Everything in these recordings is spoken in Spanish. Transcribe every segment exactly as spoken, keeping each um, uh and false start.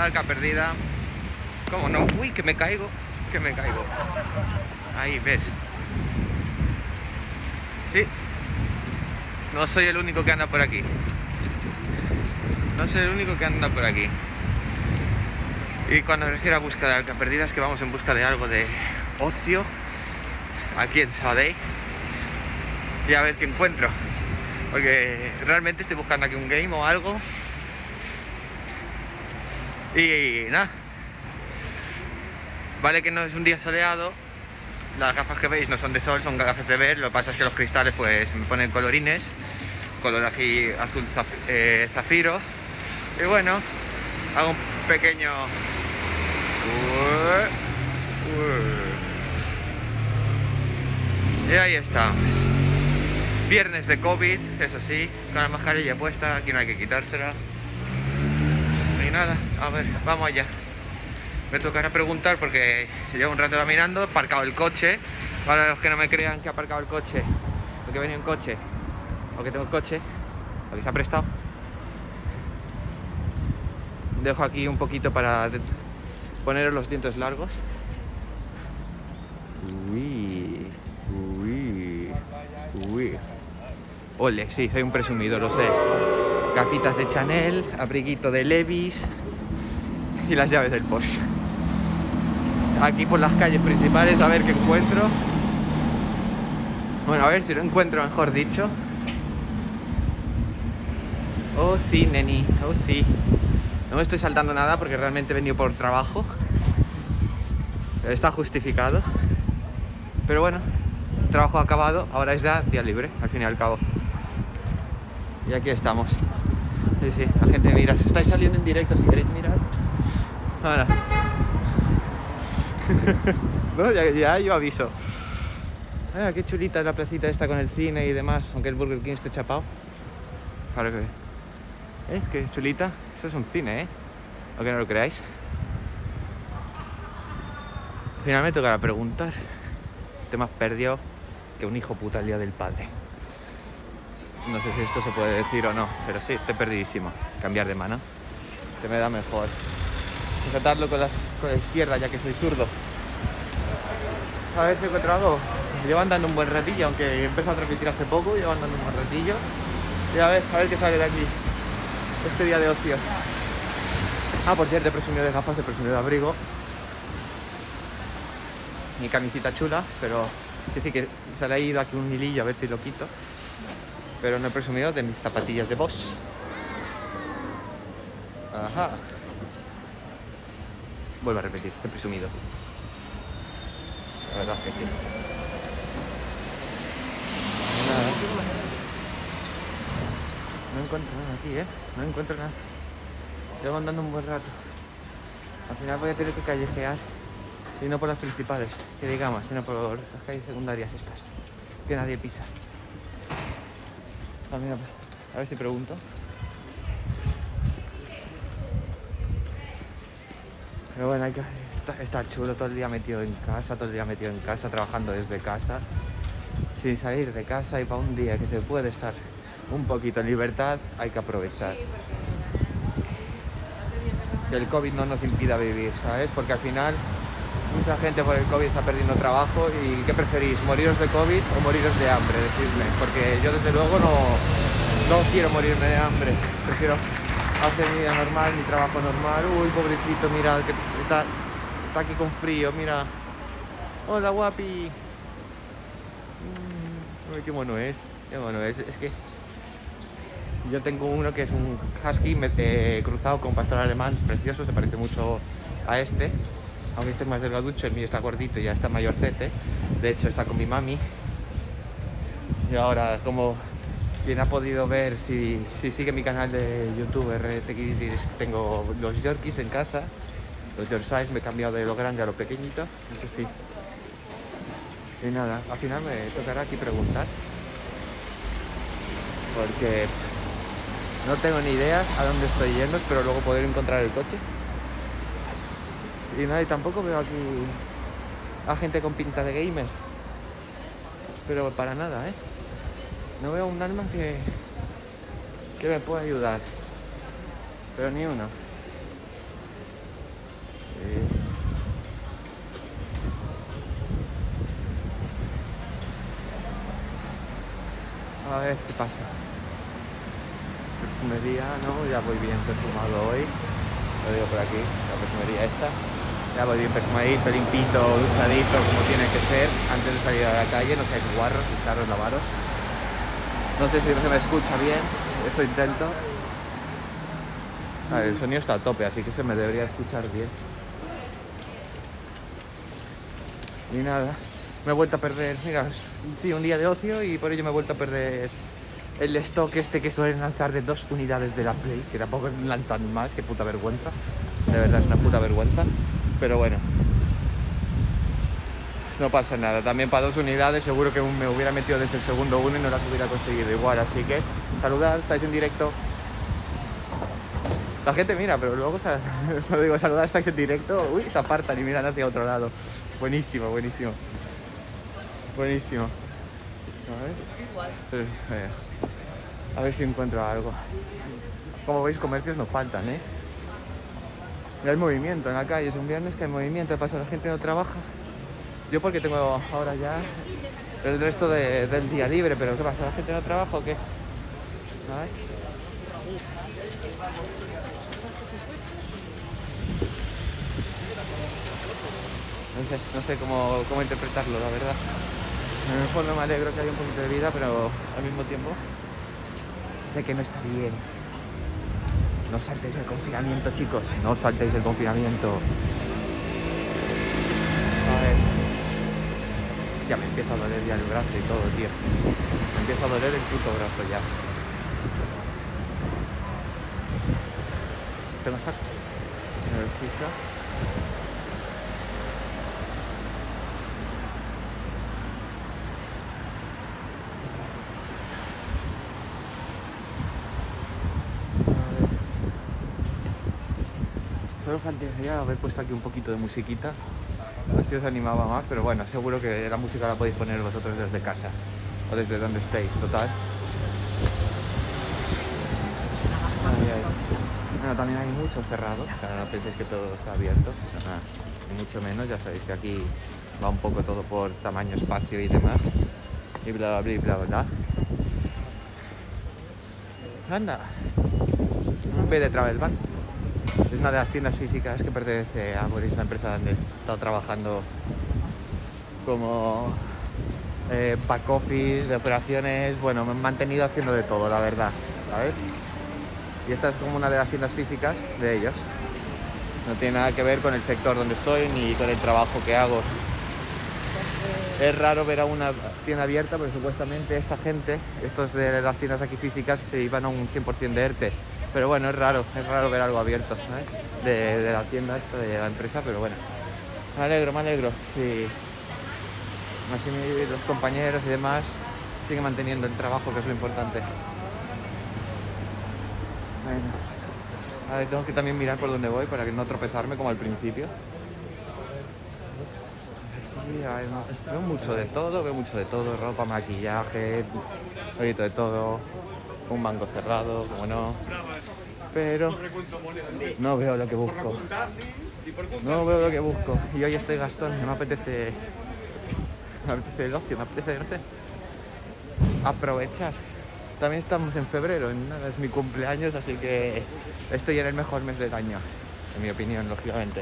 Arca Perdida. ¿Cómo no? Uy, que me caigo, que me caigo. Ahí, ¿ves? Sí. No soy el único que anda por aquí. No soy el único que anda por aquí. Y cuando me refiero a búsqueda de Arca Perdida es que vamos en busca de algo de ocio aquí en Sabadell. Y a ver qué encuentro. Porque realmente estoy buscando aquí un game o algo. Y, y nada. Vale que no es un día soleado. Las gafas que veis no son de sol, son gafas de ver. Lo que pasa es que los cristales pues me ponen colorines. Color aquí azul zaf eh, zafiro. Y bueno, hago un pequeño... Y ahí está. Viernes de COVID, eso sí, con la mascarilla puesta, aquí no hay que quitársela. Y nada, a ver, vamos allá. Me tocará preguntar porque llevo un rato caminando, he aparcado el coche. Para los que no me crean que he aparcado el coche, o que venía en coche, o que tengo el coche, o que se ha prestado. Dejo aquí un poquito para poner los dientes largos. Uy, uy, uy. Ole, sí, soy un presumido, lo sé. Gafitas de Chanel, abriguito de Levi's y las llaves del Porsche. Aquí por las calles principales a ver qué encuentro. Bueno, a ver si lo encuentro, mejor dicho. Oh sí, neni, oh sí. No me estoy saltando nada porque realmente he venido por trabajo. Está justificado. Pero bueno, trabajo acabado, ahora es ya día libre, al fin y al cabo. Y aquí estamos. Sí, sí, la gente mira. Estáis saliendo en directo si queréis mirar. Ahora. No, ya, ya yo aviso. Ah, qué chulita es la placita esta con el cine y demás, aunque el Burger King esté chapado. Ahora que... ¿Eh? Qué chulita. Eso es un cine, ¿eh? Aunque no lo creáis. Finalmente tocará preguntar. Te me has perdido que un hijo puta el día del padre. No sé si esto se puede decir o no, pero sí, estoy perdidísimo. Cambiar de mano. Se me da mejor. Sujetarlo con la, con la izquierda, ya que soy zurdo. A ver si encuentro algo. Llevo andando un buen ratillo, aunque he empezado a transmitir hace poco. Llevo andando un buen ratillo. Y a ver, a ver qué sale de aquí. Este día de ocio. Ah, por cierto, he presumido de gafas, he presumido de abrigo. Mi camisita chula, pero que sí que se le ha ido aquí un hilillo, a ver si lo quito. Pero no he presumido de mis zapatillas de Boss. Ajá. Vuelvo a repetir, he presumido. La verdad es que sí. Nada. No encuentro nada aquí, ¿eh? No encuentro nada. Llevo andando un buen rato. Al final voy a tener que callejear. Y no por las principales, que digamos, sino por las calles secundarias estas, que nadie pisa. Ah, mira, pues, a ver si pregunto. Pero bueno, hay que, está, está chulo todo el día metido en casa, todo el día metido en casa, trabajando desde casa, sin salir de casa, y para un día que se puede estar un poquito en libertad, hay que aprovechar. Que el COVID no nos impida vivir, ¿sabes? Porque al final mucha gente por el COVID está perdiendo trabajo. ¿Y qué preferís? ¿Moriros de COVID o moriros de hambre? Decidme, porque yo desde luego no, no quiero morirme de hambre. Prefiero hacer mi vida normal, mi trabajo normal. Uy, pobrecito, mira, que está, está aquí con frío, mira. Hola, guapi. Uy, qué mono es, qué mono es. Es que yo tengo uno que es un husky eh, cruzado con pastor alemán, precioso, se parece mucho a este. Aunque este es más delgaducho, el mío está gordito y ya está mayorcete. De hecho, está con mi mami. Y ahora, como quien ha podido ver, si, si sigue mi canal de YouTube, R T X, tengo los Yorkies en casa. Los Yorkshires, me he cambiado de lo grande a lo pequeñito, eso sí. Y nada, al final me tocará aquí preguntar. Porque no tengo ni idea a dónde estoy yendo, espero luego poder encontrar el coche. Y nada, y tampoco veo aquí a gente con pinta de gamer. Pero para nada, ¿eh? No veo un alma que, que me pueda ayudar. Pero ni uno. A ver qué pasa. Perfumería, no, ya voy bien perfumado hoy. Lo digo por aquí, la perfumería esta. Ya voy bien perfumadito, limpito, duchadito, como tiene que ser, antes de salir a la calle, no seáis guarros, fijaros, lavaros. No sé si no se me escucha bien, eso intento. A ver, el sonido está a tope, así que se me debería escuchar bien. Y nada, me he vuelto a perder, mira, sí, un día de ocio y por ello me he vuelto a perder el stock este que suelen lanzar de dos unidades de la Play, que tampoco lanzan más, que puta vergüenza. De verdad es una puta vergüenza, pero bueno. No pasa nada, también para dos unidades seguro que me hubiera metido desde el segundo uno y no las hubiera conseguido igual, así que saludad, estáis en directo. La gente mira, pero luego cuando digo saludad, estáis en directo, uy, se apartan y miran hacia otro lado. Buenísimo, buenísimo. Buenísimo. A ver, eh, a ver si encuentro algo. Como veis, comercios no faltan, ¿eh? Y hay movimiento en la calle, es un viernes que hay movimiento, pasa, la gente no trabaja. Yo porque tengo ahora ya el resto de, del día libre, pero ¿qué pasa? ¿La gente no trabaja o qué? A ver. No sé, no sé cómo, cómo interpretarlo, la verdad. En el fondo me alegro que haya un poquito de vida, pero al mismo tiempo sé que no está bien. No saltéis el confinamiento, chicos. No saltéis el confinamiento. A ver. Ya me empieza a doler ya el brazo y todo, tío. Me empieza a doler el puto brazo ya. Tengo esta energía. Solo faltaría haber puesto aquí un poquito de musiquita. Así os animaba más, pero bueno, seguro que la música la podéis poner vosotros desde casa o desde donde estéis, total. Ay, ay. Bueno, también hay muchos cerrados, claro, no penséis que todo está abierto, nada, ni mucho menos, ya sabéis que aquí va un poco todo por tamaño, espacio y demás, y bla bla bla bla bla. Anda, un B de Travel Van. Es una de las tiendas físicas que pertenece a Boris, la empresa donde he estado trabajando como eh, back office, de operaciones. Bueno, me he mantenido haciendo de todo, la verdad, ¿sabes? Y esta es como una de las tiendas físicas de ellos. No tiene nada que ver con el sector donde estoy ni con el trabajo que hago. Es raro ver a una tienda abierta, pero supuestamente esta gente, estos de las tiendas aquí físicas, se iban a un cien por cien de ERTE. Pero bueno, es raro, es raro ver algo abierto, ¿sabes? De, de la tienda esta, de la empresa, pero bueno. Me alegro, me alegro. Sí. Así los compañeros y demás siguen manteniendo el trabajo, que es lo importante. Bueno. A ver, tengo que también mirar por dónde voy para que no tropezarme como al principio. Sí, a ver, no, veo mucho de todo, veo mucho de todo, ropa, maquillaje, poquito de todo, un banco cerrado, como no, pero no veo lo que busco, no veo lo que busco, y hoy estoy gastón, no me apetece, me apetece el ocio, me apetece, no sé, aprovechar. También estamos en febrero, en nada, es mi cumpleaños, así que estoy en el mejor mes del año, en mi opinión, lógicamente.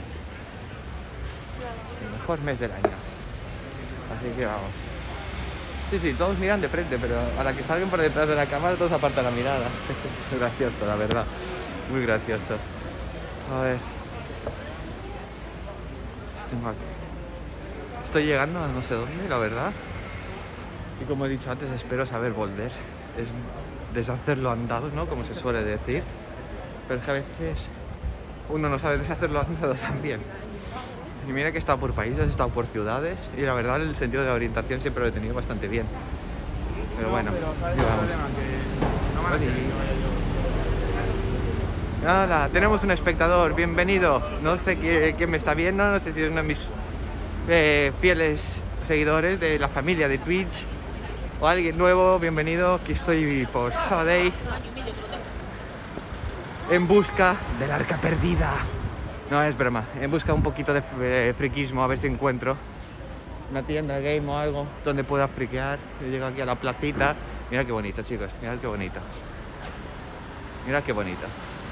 El mejor mes del año. Así que vamos. Sí, sí, todos miran de frente, pero a la que salgan por detrás de la cámara todos apartan la mirada. Es gracioso, la verdad. Muy gracioso. A ver. Tengo aquí. Estoy llegando a no sé dónde, la verdad. Y como he dicho antes, espero saber volver. Es deshacerlo andado, ¿no? Como se suele decir. Pero es que a veces uno no sabe deshacerlo andado también. Y mira que he estado por países, he estado por ciudades y la verdad el sentido de la orientación siempre lo he tenido bastante bien. Pero bueno, nada, tenemos un espectador, bienvenido. No sé quién me está viendo, no sé si es uno de mis eh, fieles seguidores de la familia de Twitch o alguien nuevo, bienvenido. Aquí estoy por Sabadell en busca del arca perdida. No, es broma, en busca de un poquito de eh, friquismo, a ver si encuentro una tienda game o algo donde pueda friquear. Yo llego aquí a la placita Mira qué bonito, chicos, mirad qué bonito. Mira qué bonito.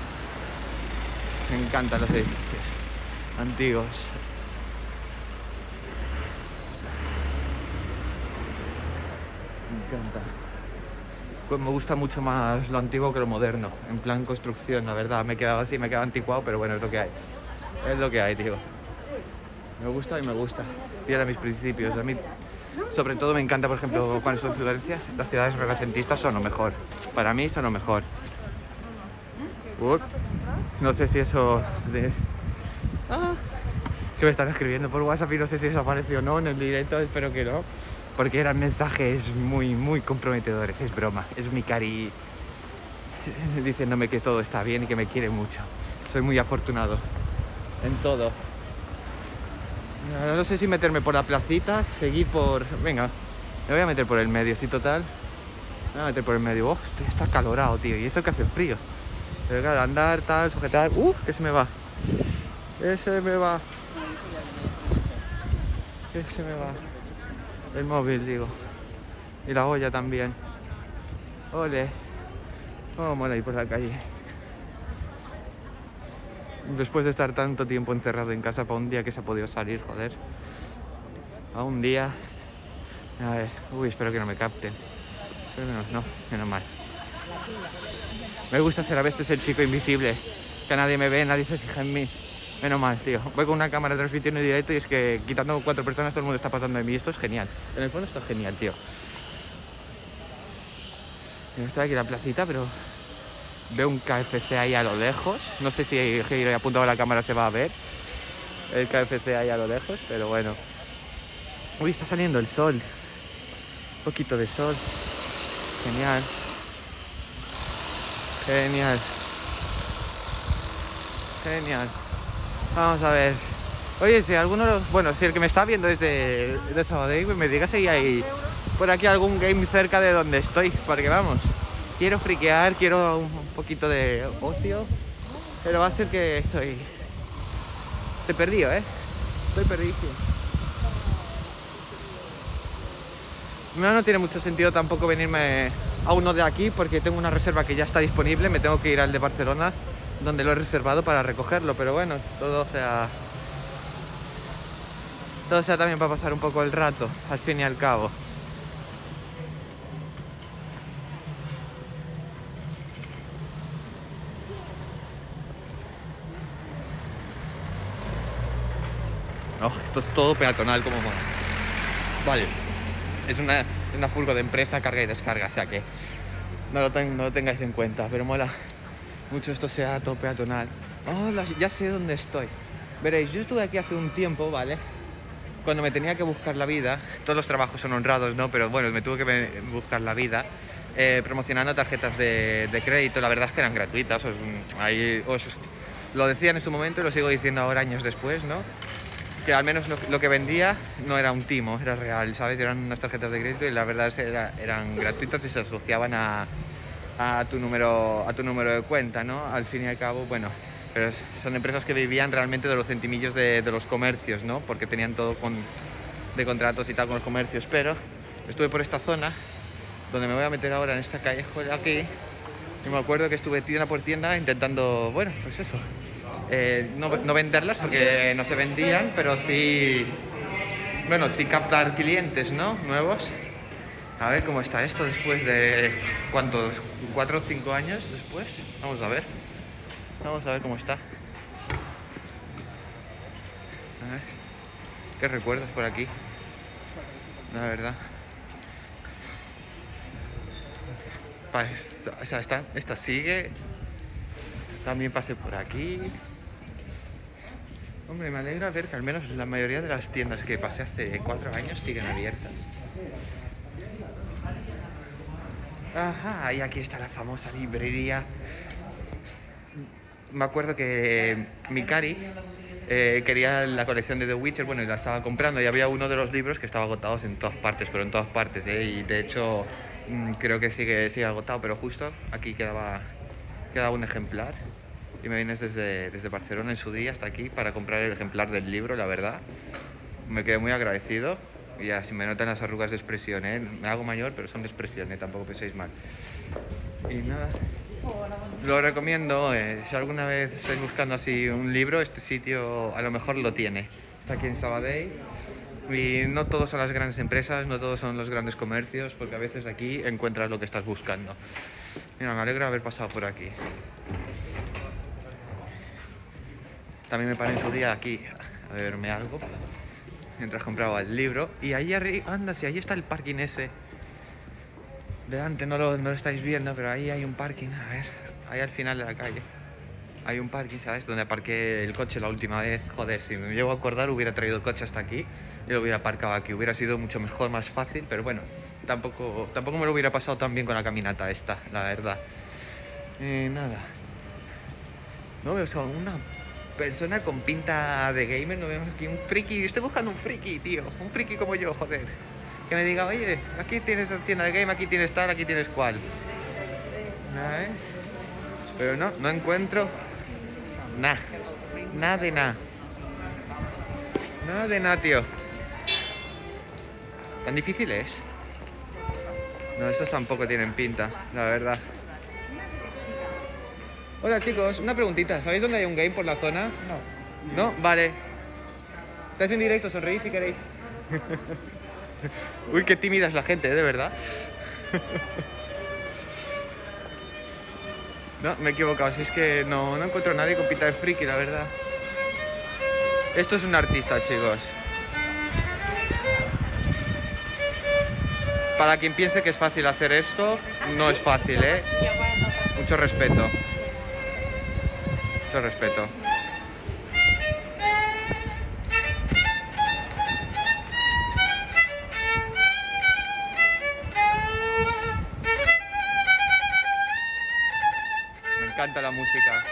Me encantan los edificios antiguos. Me encanta. Pues me gusta mucho más lo antiguo que lo moderno, en plan construcción, la verdad. Me he quedado así, me he quedado anticuado, pero bueno, es lo que hay. Es lo que hay, tío. Me gusta y me gusta. Y eran mis principios. A mí, sobre todo, me encanta, por ejemplo, cuando estoy en Florencia, las ciudades renacentistas son lo mejor. Para mí son lo mejor. Uh, no sé si eso de... Ah, que me están escribiendo por WhatsApp y no sé si eso apareció o no en el directo, espero que no. Porque eran mensajes muy, muy comprometedores. Es broma, es mi cari diciéndome que todo está bien y que me quiere mucho. Soy muy afortunado en todo. No sé si meterme por la placita, seguir por... Venga, me voy a meter por el medio, sí, total. Me voy a meter por el medio. Oh, estoy, está calorado, tío, y eso que hace frío. Pero claro, andar, tal, sujetar... ¡Uh! Que se me va. Que se me va. Que se me va. El móvil, digo. Y la olla también. Ole. Oh, mola ir por la calle. Después de estar tanto tiempo encerrado en casa para un día que se ha podido salir, joder. A un día... A ver, uy, espero que no me capten. Pero menos, no, menos mal. Me gusta ser a veces el chico invisible. Que nadie me ve, nadie se fija en mí. Menos mal, tío. Voy con una cámara transmitiendo en directo y es que quitando cuatro personas todo el mundo está pasando de mí. Esto es genial. En el fondo esto es genial, tío. Estoy aquí en la placita, pero... Veo un K F C ahí a lo lejos. No sé si he apuntado a la cámara se va a ver el K F C ahí a lo lejos, pero bueno. Uy, está saliendo el sol. Un poquito de sol. Genial. Genial. Genial. Vamos a ver. Oye, si alguno... Bueno, si el que me está viendo desde de Sabadell, me diga si hay por aquí algún game cerca de donde estoy, porque vamos... Quiero friquear, quiero un poquito de ocio, pero va a ser que estoy... Estoy perdido, ¿eh? Estoy perdidísimo. No, no tiene mucho sentido tampoco venirme a uno de aquí porque tengo una reserva que ya está disponible. Me tengo que ir al de Barcelona, donde lo he reservado para recogerlo, pero bueno, todo sea... Todo sea también para pasar un poco el rato, al fin y al cabo. Oh, esto es todo peatonal como mola. Vale, es una, una furgo de empresa, carga y descarga, o sea que no lo, ten, no lo tengáis en cuenta, pero mola mucho esto sea todo peatonal. Oh, ya sé dónde estoy. Veréis, yo estuve aquí hace un tiempo, ¿vale? Cuando me tenía que buscar la vida, todos los trabajos son honrados, ¿no? Pero bueno, me tuve que buscar la vida eh, promocionando tarjetas de, de crédito. La verdad es que eran gratuitas, os, ahí, os lo decían en su momento y lo sigo diciendo ahora, años después, ¿no? Que al menos lo, lo que vendía no era un timo, era real, ¿sabes? Eran unas tarjetas de crédito y la verdad es que era, eran gratuitas y se asociaban a, a, tu número, a tu número de cuenta, ¿no? Al fin y al cabo, bueno, pero son empresas que vivían realmente de los centimillos de, de los comercios, ¿no? Porque tenían todo con, de contratos y tal con los comercios, pero estuve por esta zona, donde me voy a meter ahora en esta callejo de aquí, y me acuerdo que estuve tienda por tienda intentando, bueno, pues eso. Eh, no, no venderlas porque no se vendían, pero sí, bueno, sí captar clientes, ¿no? Nuevos. A ver cómo está esto después de, ¿cuántos? ¿Cuatro o cinco años después? Vamos a ver. Vamos a ver cómo está. A ver. ¿Qué recuerdas por aquí? La verdad. O sea, esta, esta sigue. También pasé por aquí. Hombre, me alegra ver que al menos la mayoría de las tiendas que pasé hace cuatro años siguen abiertas. Ajá, y aquí está la famosa librería. Me acuerdo que mi cari eh, quería la colección de The Witcher, bueno, y la estaba comprando y había uno de los libros que estaba agotados en todas partes, pero en todas partes, ¿eh? Y de hecho mmm, creo que sigue, sigue agotado, pero justo aquí quedaba, quedaba un ejemplar. Y me vienes desde, desde Barcelona en su día hasta aquí para comprar el ejemplar del libro, la verdad. Me quedé muy agradecido. Y ya, si me notan las arrugas de expresión, ¿eh? Me hago mayor, pero son de expresión, ¿eh? Tampoco penséis mal. Y nada, lo recomiendo. Eh, si alguna vez estáis buscando así un libro, este sitio a lo mejor lo tiene. Está aquí en Sabadell. Y no todos son las grandes empresas, no todos son los grandes comercios, porque a veces aquí encuentras lo que estás buscando. Mira, me alegro de haber pasado por aquí. También me paré en su día aquí a beberme algo mientras compraba el libro. Y ahí arriba, anda, si ahí está el parking ese. Delante no lo, no lo estáis viendo, pero ahí hay un parking. A ver, ahí al final de la calle hay un parking, ¿sabes? Donde aparqué el coche la última vez. Joder, si me llego a acordar hubiera traído el coche hasta aquí y lo hubiera aparcado aquí. Hubiera sido mucho mejor, más fácil, pero bueno, tampoco, tampoco me lo hubiera pasado tan bien con la caminata esta, la verdad. Eh, nada. No veo solo una persona con pinta de gamer, no vemos aquí un friki. Estoy buscando un friki, tío. Un friki como yo, joder. Que me diga, oye, aquí tienes tienda de game, aquí tienes tal, aquí tienes cual. ¿Sabes? Pero no, no encuentro nada. Nada de nada. Nada de nada, tío. ¿Tan difícil es? No, estos tampoco tienen pinta, la verdad. Hola chicos, una preguntita. ¿Sabéis dónde hay un game por la zona? No. ¿No? Vale. Estáis en directo, sonreíd si queréis. Uy, qué tímida es la gente, ¿eh? De verdad. No, me he equivocado. Si es que no, no encuentro a nadie con pinta de friki, la verdad. Esto es un artista, chicos. Para quien piense que es fácil hacer esto, no es fácil, ¿eh? Mucho respeto. Mucho respeto. Me encanta la música.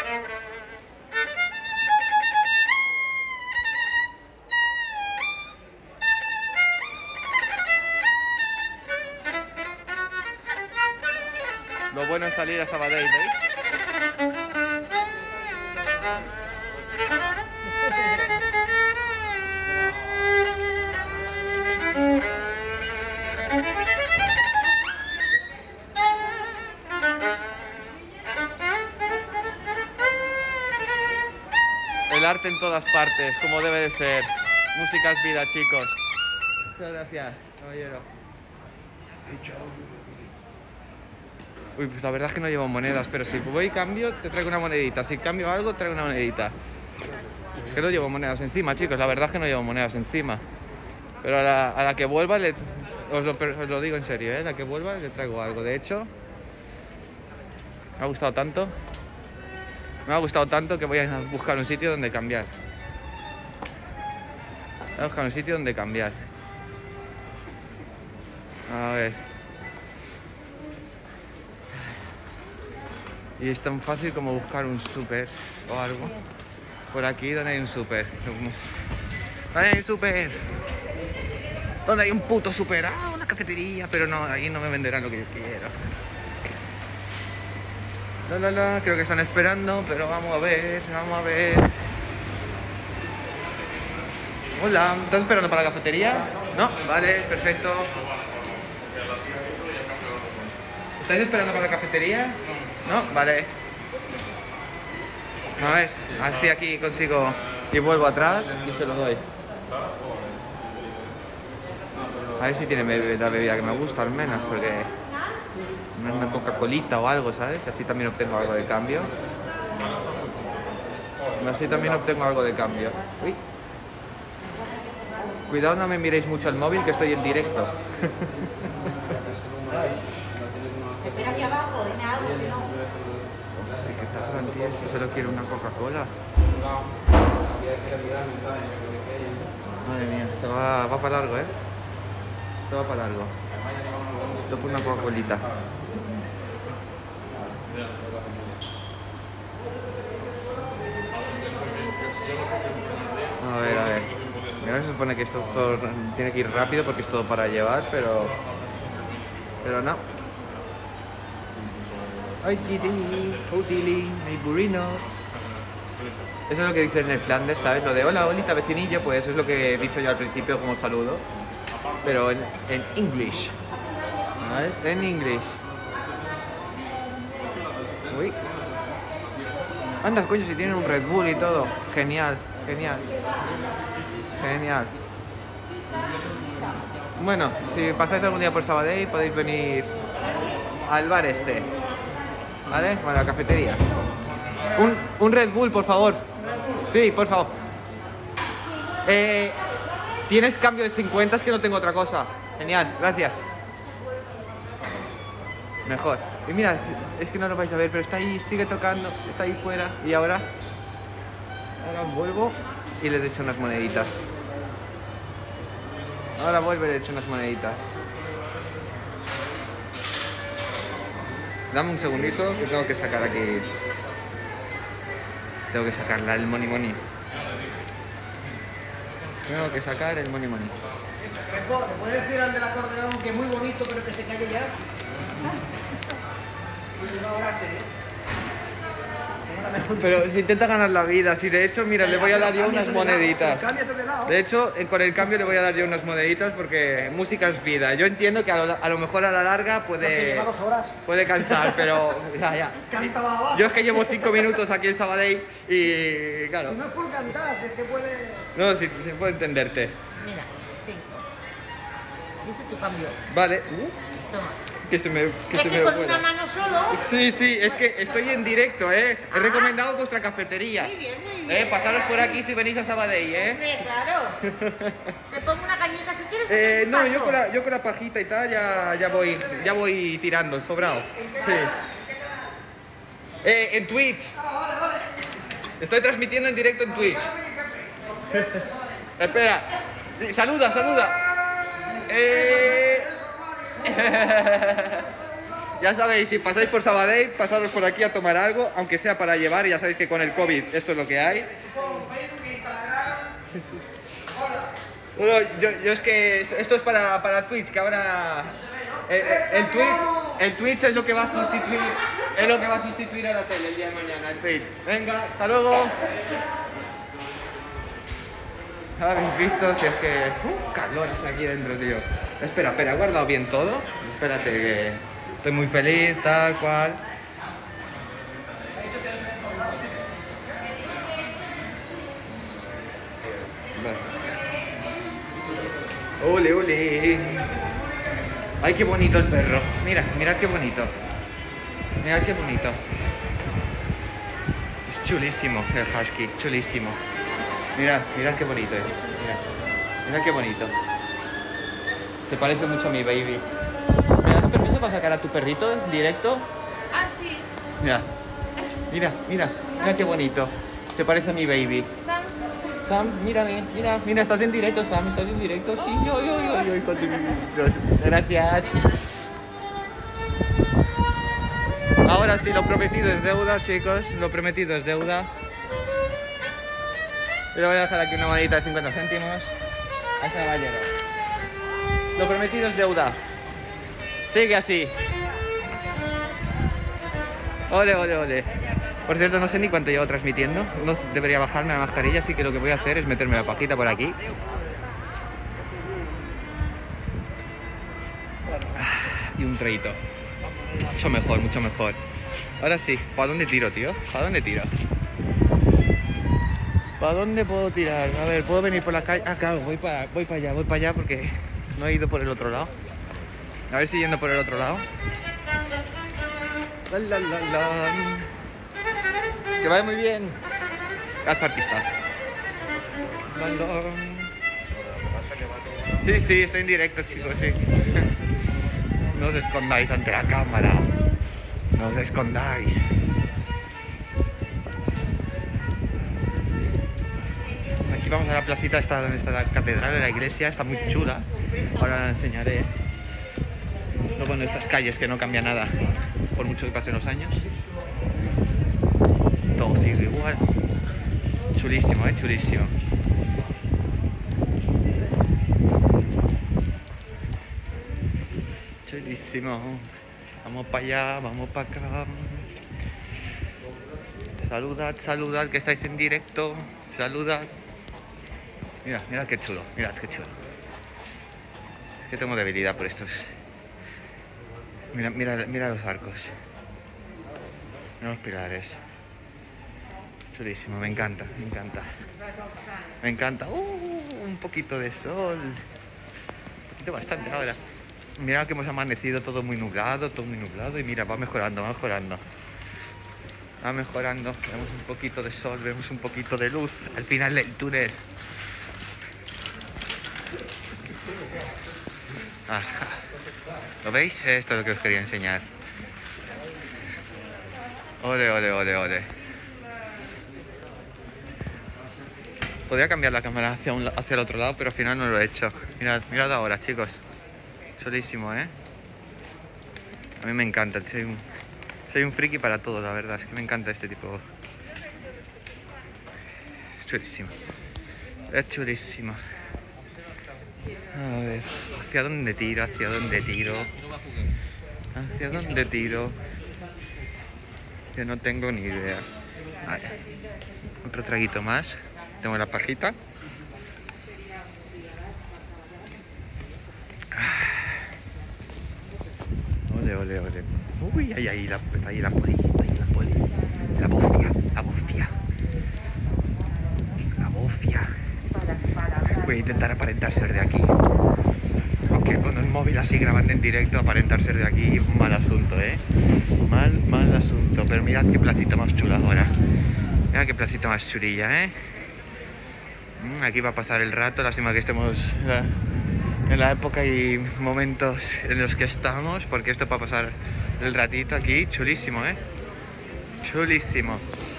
Lo bueno es salir a Sabadell, ¿veis? El arte en todas partes, como debe de ser. Música es vida, chicos. Muchas gracias, caballero. Uy, pues la verdad es que no llevo monedas, pero si voy y cambio, te traigo una monedita. Si cambio algo, traigo una monedita. Que no llevo monedas encima, chicos. La verdad es que no llevo monedas encima. Pero a la, a la que vuelva, le, os, lo, os lo digo en serio, ¿eh? A la que vuelva le traigo algo. De hecho, me ha gustado tanto. Me ha gustado tanto que voy a buscar un sitio donde cambiar. Voy a buscar un sitio donde cambiar. A ver. Y es tan fácil como buscar un súper o algo. Por aquí, donde hay un súper. ¿Dónde hay un súper? ¿Dónde hay un puto súper? Ah, una cafetería. Pero no, ahí no me venderán lo que yo quiero. La, la, la, creo que están esperando, pero vamos a ver, vamos a ver. Hola, ¿estás esperando para la cafetería? No, vale, perfecto. ¿Estáis esperando para la cafetería? No, vale. A ver, así aquí consigo y vuelvo atrás y se lo doy. A ver si tiene la bebida que me gusta al menos, porque una Coca-Colita o algo, ¿sabes? Así también obtengo algo de cambio. Así también obtengo algo de cambio. Uy. Cuidado, no me miréis mucho al móvil, que estoy en directo. Espera aquí abajo, dime algo, si no. Sí, ¿qué tal, tío? Si solo quiero una Coca-Cola. Madre mía, esto va, va para largo, ¿eh? Esto va para largo. Esto por una Coca-Colita. A ver, a ver. Mira, se supone que esto todo tiene que ir rápido porque es todo para llevar, pero... Pero no. Ay, tiri, oh, tili, hay burrinos. Eso es lo que dicen en el Flanders, ¿sabes? Lo de hola, holita, vecinillo, pues eso es lo que he dicho yo al principio como saludo. pero en, en English. ¿Sabes? En English. Uy. Anda, coño, si tienen un Red Bull y todo. Genial, genial. Genial. Bueno, si pasáis algún día por Sabadell podéis venir al bar este. ¿Vale? Bueno, a la cafetería. Un, un Red Bull, por favor. Sí, por favor. Eh, ¿Tienes cambio de cincuenta? Es que no tengo otra cosa. Genial, gracias. Mejor. Y mira, es que no lo vais a ver, pero está ahí, sigue tocando, está ahí fuera. Y ahora, ahora vuelvo y le echo unas moneditas. Ahora vuelvo y le echo unas moneditas. Dame un segundito que tengo que sacar aquí. Tengo que sacarla, el money money. Tengo que sacar el money money. ¿Te puedes decir al del acordeón que es muy bonito pero que se calle ya? Pero si intenta ganar la vida, si de hecho, mira, le voy a dar yo unas moneditas. Cámbiate de lado. De hecho, con el cambio le voy a dar yo unas moneditas porque música es vida. Yo entiendo que a lo, a lo mejor a la larga Porque puede, lleva dos horas. puede cansar, pero ya, ya. Canta más abajo. Yo es que llevo cinco minutos aquí en Sabadell y claro. Si no es por cantar, si es que puede... No, si, si puedo entenderte. Mira, cinco. Ese es tu cambio. Vale. Toma. Que se me, que Es se que me con vuela. una mano solo. Sí, sí, es que estoy en directo, ¿eh? He Ah. recomendado vuestra cafetería. Muy bien, muy Eh, bien. pasaros por aquí si venís a Sabadell, ¿eh? Hombre, claro. Te pongo una cañita si quieres. Eh, haces no, paso. yo con, la, yo con la pajita y tal ya, ya, voy, ya voy tirando, sobrado. Sí. Eh, en Twitch. Estoy transmitiendo en directo en Twitch. Espera. Saluda, saluda. Eh... Ya sabéis, si pasáis por Sabadell, pasaros por aquí a tomar algo, aunque sea para llevar, y ya sabéis que con el COVID esto es lo que hay. Bueno, yo, yo es que esto, esto es para, para Twitch, que ahora el, el, Twitch, el Twitch es lo que va a sustituir, es lo que va a sustituir a la tele el día de mañana, el Twitch. Venga, hasta luego. ¿Habéis visto? Si es que... Uh, calor está aquí dentro, tío. Espera, espera, he guardado bien todo. Espérate que estoy muy feliz, tal cual. Vale. Ole, ole. Ay, qué bonito el perro. Mira, mirad qué bonito. Mirad qué bonito. Es chulísimo el husky, chulísimo. Mirad, mirad qué bonito es. Mirad, mirad qué bonito. Se parece mucho a mi baby. ¿Me das permiso para sacar a tu perrito en directo? Ah, sí. Mira, mira, mira, mira qué bonito. Se parece a mi baby. Sam. Sam, mírame, mira, mira, estás en directo, Sam, estás en directo. Sí, yo, yo, yo, yo, con tu... Gracias. Ahora sí, lo prometido es deuda, chicos. Lo prometido es deuda. Y le voy a dejar aquí una monedita de cincuenta céntimos a este caballero. Lo prometido es deuda. Sigue así. Ole, ole, ole. Por cierto, no sé ni cuánto llevo transmitiendo. No debería bajarme la mascarilla, así que lo que voy a hacer es meterme la pajita por aquí. Y un treito. Mucho mejor, mucho mejor. Ahora sí, ¿para dónde tiro, tío? ¿Para dónde tiro? ¿Para dónde puedo tirar? A ver, ¿puedo venir por la calle? Ah, claro, voy para, voy para allá, voy para allá porque no he ido por el otro lado. A ver si yendo por el otro lado. La, la, la, la. Que vaya muy bien. Hasta artista. La, la. Sí, sí, estoy en directo, chicos, sí. No os escondáis ante la cámara. No os escondáis. Aquí vamos a la placita esta donde está la catedral de la iglesia. Está muy chula. Ahora la enseñaré. No, bueno, estas calles que no cambia nada por mucho que pasen los años. Todo sigue igual. Chulísimo, eh, chulísimo. Chulísimo. Vamos para allá, vamos para acá. Saludad, saludad, que estáis en directo. Saludad. Mira, mirad qué chulo, mirad qué chulo. Yo tengo debilidad por estos. Mira, mira, mira los arcos. Mira los pilares. Chulísimo, me encanta, me encanta. Me encanta. Uh, un poquito de sol. Un poquito bastante ahora. Mira que hemos amanecido todo muy nublado, todo muy nublado. Y mira, va mejorando, va mejorando. Va mejorando. Vemos un poquito de sol, vemos un poquito de luz al final del túnel. Ajá. ¿Lo veis? Esto es lo que os quería enseñar. Ole, ole, ole, ole. Podría cambiar la cámara hacia, un, hacia el otro lado, pero al final no lo he hecho. Mirad, mirad ahora, chicos. Solísimo, ¿eh? A mí me encanta. Soy un, soy un friki para todo, la verdad. Es que me encanta este tipo. Es chulísimo. Es chulísimo. A ver, ¿hacia dónde tiro? ¿Hacia dónde tiro? ¿Hacia dónde tiro? Yo no tengo ni idea. Vale. Otro traguito más. Tengo la pajita. Ole, ole, ole. Uy, ahí, ahí, la, ahí la poli, ahí la poli. La bofia, la bofia. La bofia. Voy a intentar aparentar ser de aquí. Aunque con el móvil así grabando en directo, aparentar ser de aquí, mal asunto, ¿eh? Mal, mal asunto. Pero mirad qué placita más chula ahora. Mirad qué placita más churilla, ¿eh? Aquí va a pasar el rato. Lástima que estemos en la época y momentos en los que estamos, porque esto va a pasar el ratito aquí. Chulísimo, ¿eh? Chulísimo.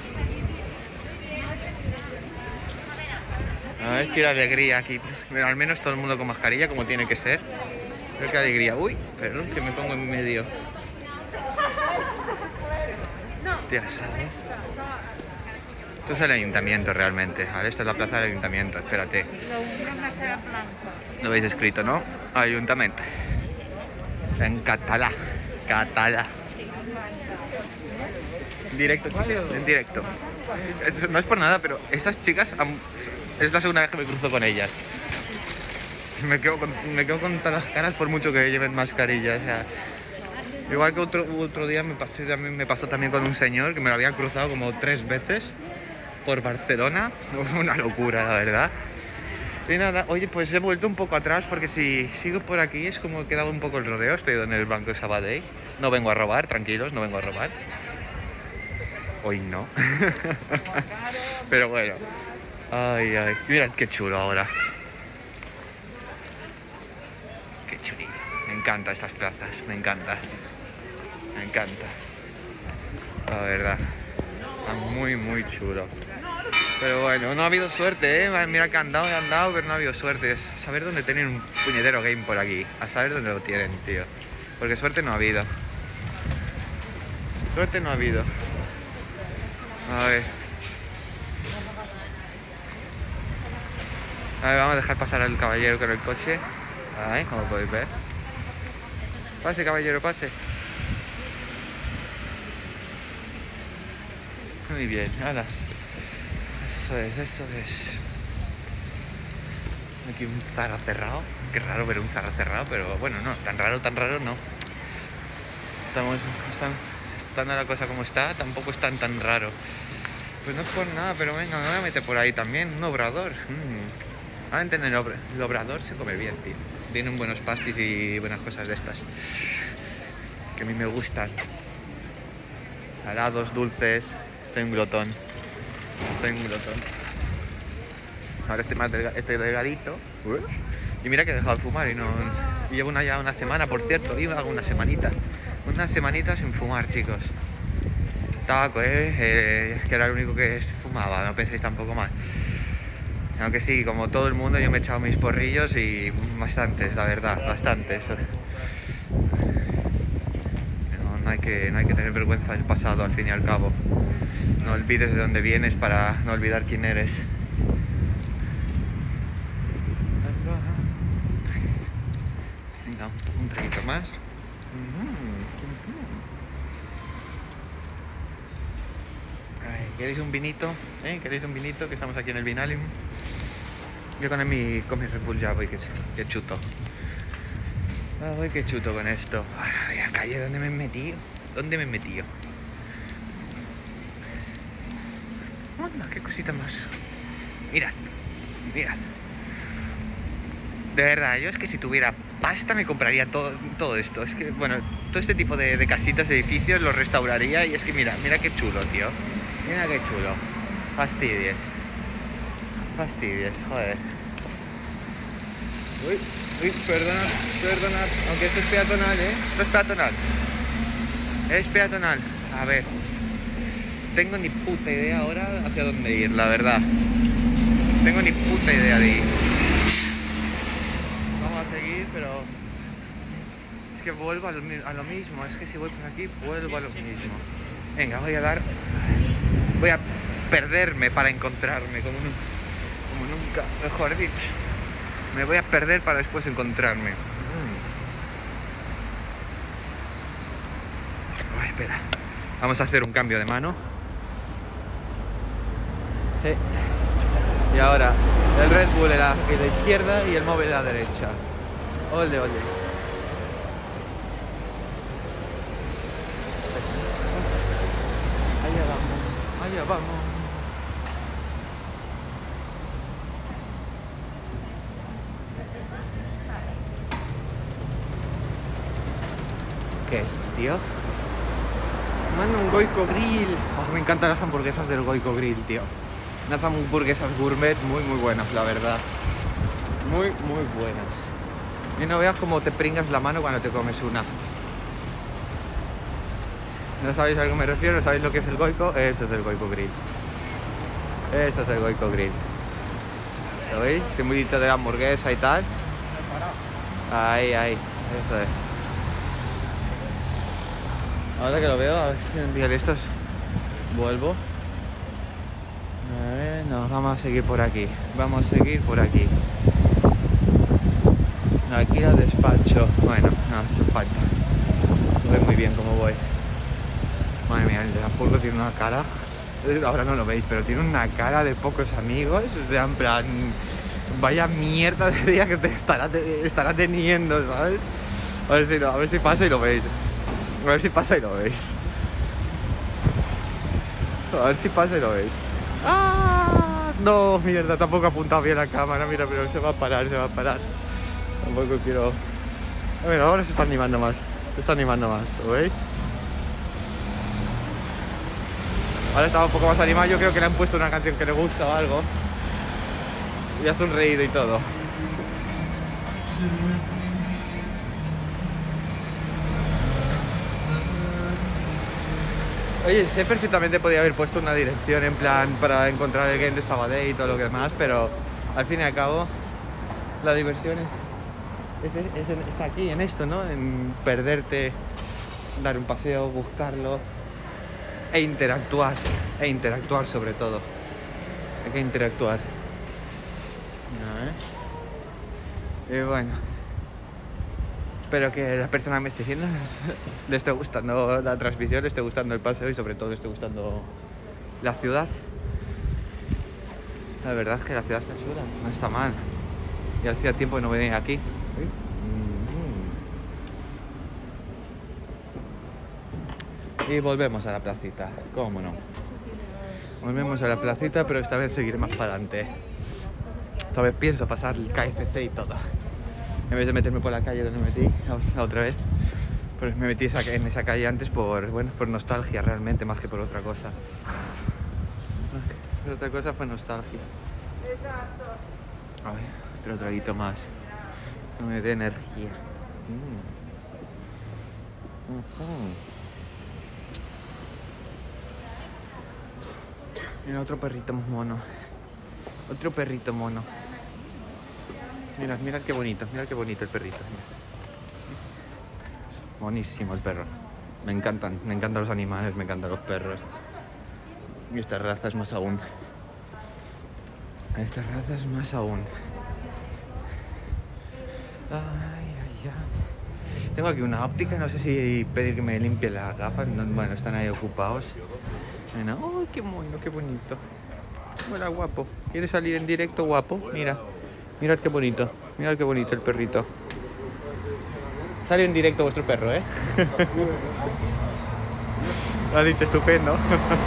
A ver, qué alegría aquí. Mira, al menos todo el mundo con mascarilla, como tiene que ser. Pero qué alegría. Uy, perdón, que me pongo en medio. Ya sabes. Esto es el ayuntamiento realmente. Vale, esto es la plaza del ayuntamiento. Espérate. Lo veis escrito, ¿no? Ayuntamiento. En catalá. Catalá. En directo, chicos. En directo. No es por nada, pero esas chicas... Es la segunda vez que me cruzo con ellas. Me quedo con, me quedo con todas las caras por mucho que lleven mascarilla. O sea, igual que otro, otro día me pasó, también, me pasó también con un señor que me lo había cruzado como tres veces por Barcelona. Una locura, la verdad. Y nada, oye, pues he vuelto un poco atrás porque si sigo por aquí es como he quedado un poco el rodeo. Estoy en el Banco de Sabadell. No vengo a robar, tranquilos, no vengo a robar. Hoy no. Pero bueno. Ay, ay, mirad qué chulo ahora. Qué chulillo. Me encantan estas plazas, me encanta. Me encanta. La verdad. Está muy, muy chulo. Pero bueno, no ha habido suerte, ¿eh? Mira que han dado, han dado, pero no ha habido suerte. Es saber dónde tienen un puñetero game por aquí. A saber dónde lo tienen, tío. Porque suerte no ha habido. Suerte no ha habido. A ver. A ver, vamos a dejar pasar al caballero con el coche. Ahí, como podéis ver. Pase, caballero, pase. Muy bien, hala. Eso es, eso es. Aquí un Zara cerrado. Qué raro ver un Zara cerrado, pero bueno, no, tan raro, tan raro no. Estamos, están, estando la cosa como está, tampoco es tan tan raro. Pues no es por nada, pero venga, me voy a meter por ahí también. Un obrador. Mm. Ahora en el, obra, el obrador se come bien, tío. Tienen buenos pastis y buenas cosas de estas. Que a mí me gustan. Salados, dulces. Soy un glotón. Soy un glotón. Ahora estoy más delga, estoy delgadito. Uh. Y mira que he dejado de fumar y no... Y llevo una, ya una semana, por cierto. Iba una semanita. Una semanita sin fumar, chicos. Tabaco, ¿eh? eh que era lo único que se fumaba. No penséis tampoco mal. Aunque sí, como todo el mundo, yo me he echado mis porrillos y bastantes, la verdad, bastantes. No, no, hay que, no hay que tener vergüenza del pasado, al fin y al cabo. No olvides de dónde vienes para no olvidar quién eres. Venga, un traguito más. ¿Queréis un vinito? ¿Eh? ¿Queréis un vinito? Que estamos aquí en el Vinalium. Yo con mi, con mi Red Bull ya voy, que, que chuto. Ay, qué chuto con esto. Ay, a calle, ¿dónde me he metido? ¿Dónde me he metido? Anda, qué cosita más. Mirad, mirad. De verdad, yo es que si tuviera pasta me compraría todo, todo esto. Es que, bueno, todo este tipo de, de casitas, de edificios los restauraría y es que mira, mira qué chulo, tío. Mira qué chulo. Fastidies. Fastidies, joder. Uy, uy, perdonad, perdonad. Aunque esto es peatonal, ¿eh? Esto es peatonal. Es peatonal. A ver. Tengo ni puta idea ahora hacia dónde ir, la verdad. Tengo ni puta idea de ir. Vamos a seguir, pero... Es que vuelvo a lo, a lo mismo. Es que si voy por aquí, vuelvo a lo mismo. Venga, voy a dar... Voy a perderme para encontrarme, como, nu como nunca, mejor dicho. Me voy a perder para después encontrarme. Mm. Ay, espera. Vamos a hacer un cambio de mano. Sí. Y ahora el Red Bull en la, en la izquierda y el móvil en la derecha. Ole, ole. Allá vamos, allá vamos. ¿Qué es, tío? Mano, un Goico Grill. Oh, me encantan las hamburguesas del Goico Grill, tío. Unas hamburguesas gourmet muy, muy buenas, la verdad. Muy, muy buenas. Y no veas cómo te pringas la mano cuando te comes una. ¿No sabéis a qué me refiero? ¿No sabéis lo que es el Goico? Ese es el Goico Grill. Ese es el Goico Grill. ¿Lo veis? Simbolito de la hamburguesa y tal. Ahí, ahí. Eso es. Ahora que lo veo, a ver si un día de estos vuelvo. A ver, no, vamos a seguir por aquí. Vamos a seguir por aquí. Aquí la despacho. Bueno, no hace falta. No ve muy bien cómo voy. Madre mía, el de la furgo tiene una cara. Ahora no lo veis, pero tiene una cara de pocos amigos. O sea, en plan, vaya mierda de día que te estará, te estará teniendo, ¿sabes? A ver si no, a ver si pasa y lo veis. A ver si pasa y lo veis. A ver si pasa y lo veis. ¡Ah! No, mierda, tampoco he apuntado bien la cámara. Mira, pero se va a parar, se va a parar. Tampoco quiero... A ver, ahora se está animando más. Se está animando más, ¿lo veis? Ahora estaba un poco más animado. Yo creo que le han puesto una canción que le gusta o algo. Y ha sonreído y todo. Oye, sé perfectamente podía haber puesto una dirección en plan para encontrar el game de Sabadell y todo lo que demás, pero al fin y al cabo la diversión es, es, es en, está aquí, en esto, ¿no? En perderte, dar un paseo, buscarlo e interactuar, e interactuar sobre todo. Hay que interactuar. ¿No, eh? Y bueno, espero que la persona que me esté viendo le esté gustando la transmisión, le esté gustando el paseo y sobre todo le esté gustando la ciudad. La verdad es que la ciudad está chula, no está mal. Y hacía tiempo que no venía aquí. Y volvemos a la placita, cómo no. Volvemos a la placita, pero esta vez seguiré más para adelante. Esta vez pienso pasar el K F C y todo. En vez de meterme por la calle donde me metí la otra vez, pues me metí en esa calle antes por, bueno, por nostalgia realmente, más que por otra cosa. Por otra cosa fue nostalgia. Exacto. A ver, otro traguito más. No me dé energía. Mm. Uh-huh. Mira, otro perrito mono. Otro perrito mono. Mira, mira qué bonito, mira qué bonito el perrito. Buenísimo el perro. Me encantan, me encantan los animales, me encantan los perros. Y esta raza es más aún. Esta raza es más aún. Ay, ay, ay. Tengo aquí una óptica, no sé si pedir que me limpie las gafas. No, bueno, están ahí ocupados. Bueno, ¡ay, qué mono, qué bonito! Hola, guapo. ¿Quieres salir en directo, guapo? Mira. Mirad qué bonito, mirad qué bonito el perrito. Salió en directo vuestro perro, ¿eh? Lo has dicho estupendo.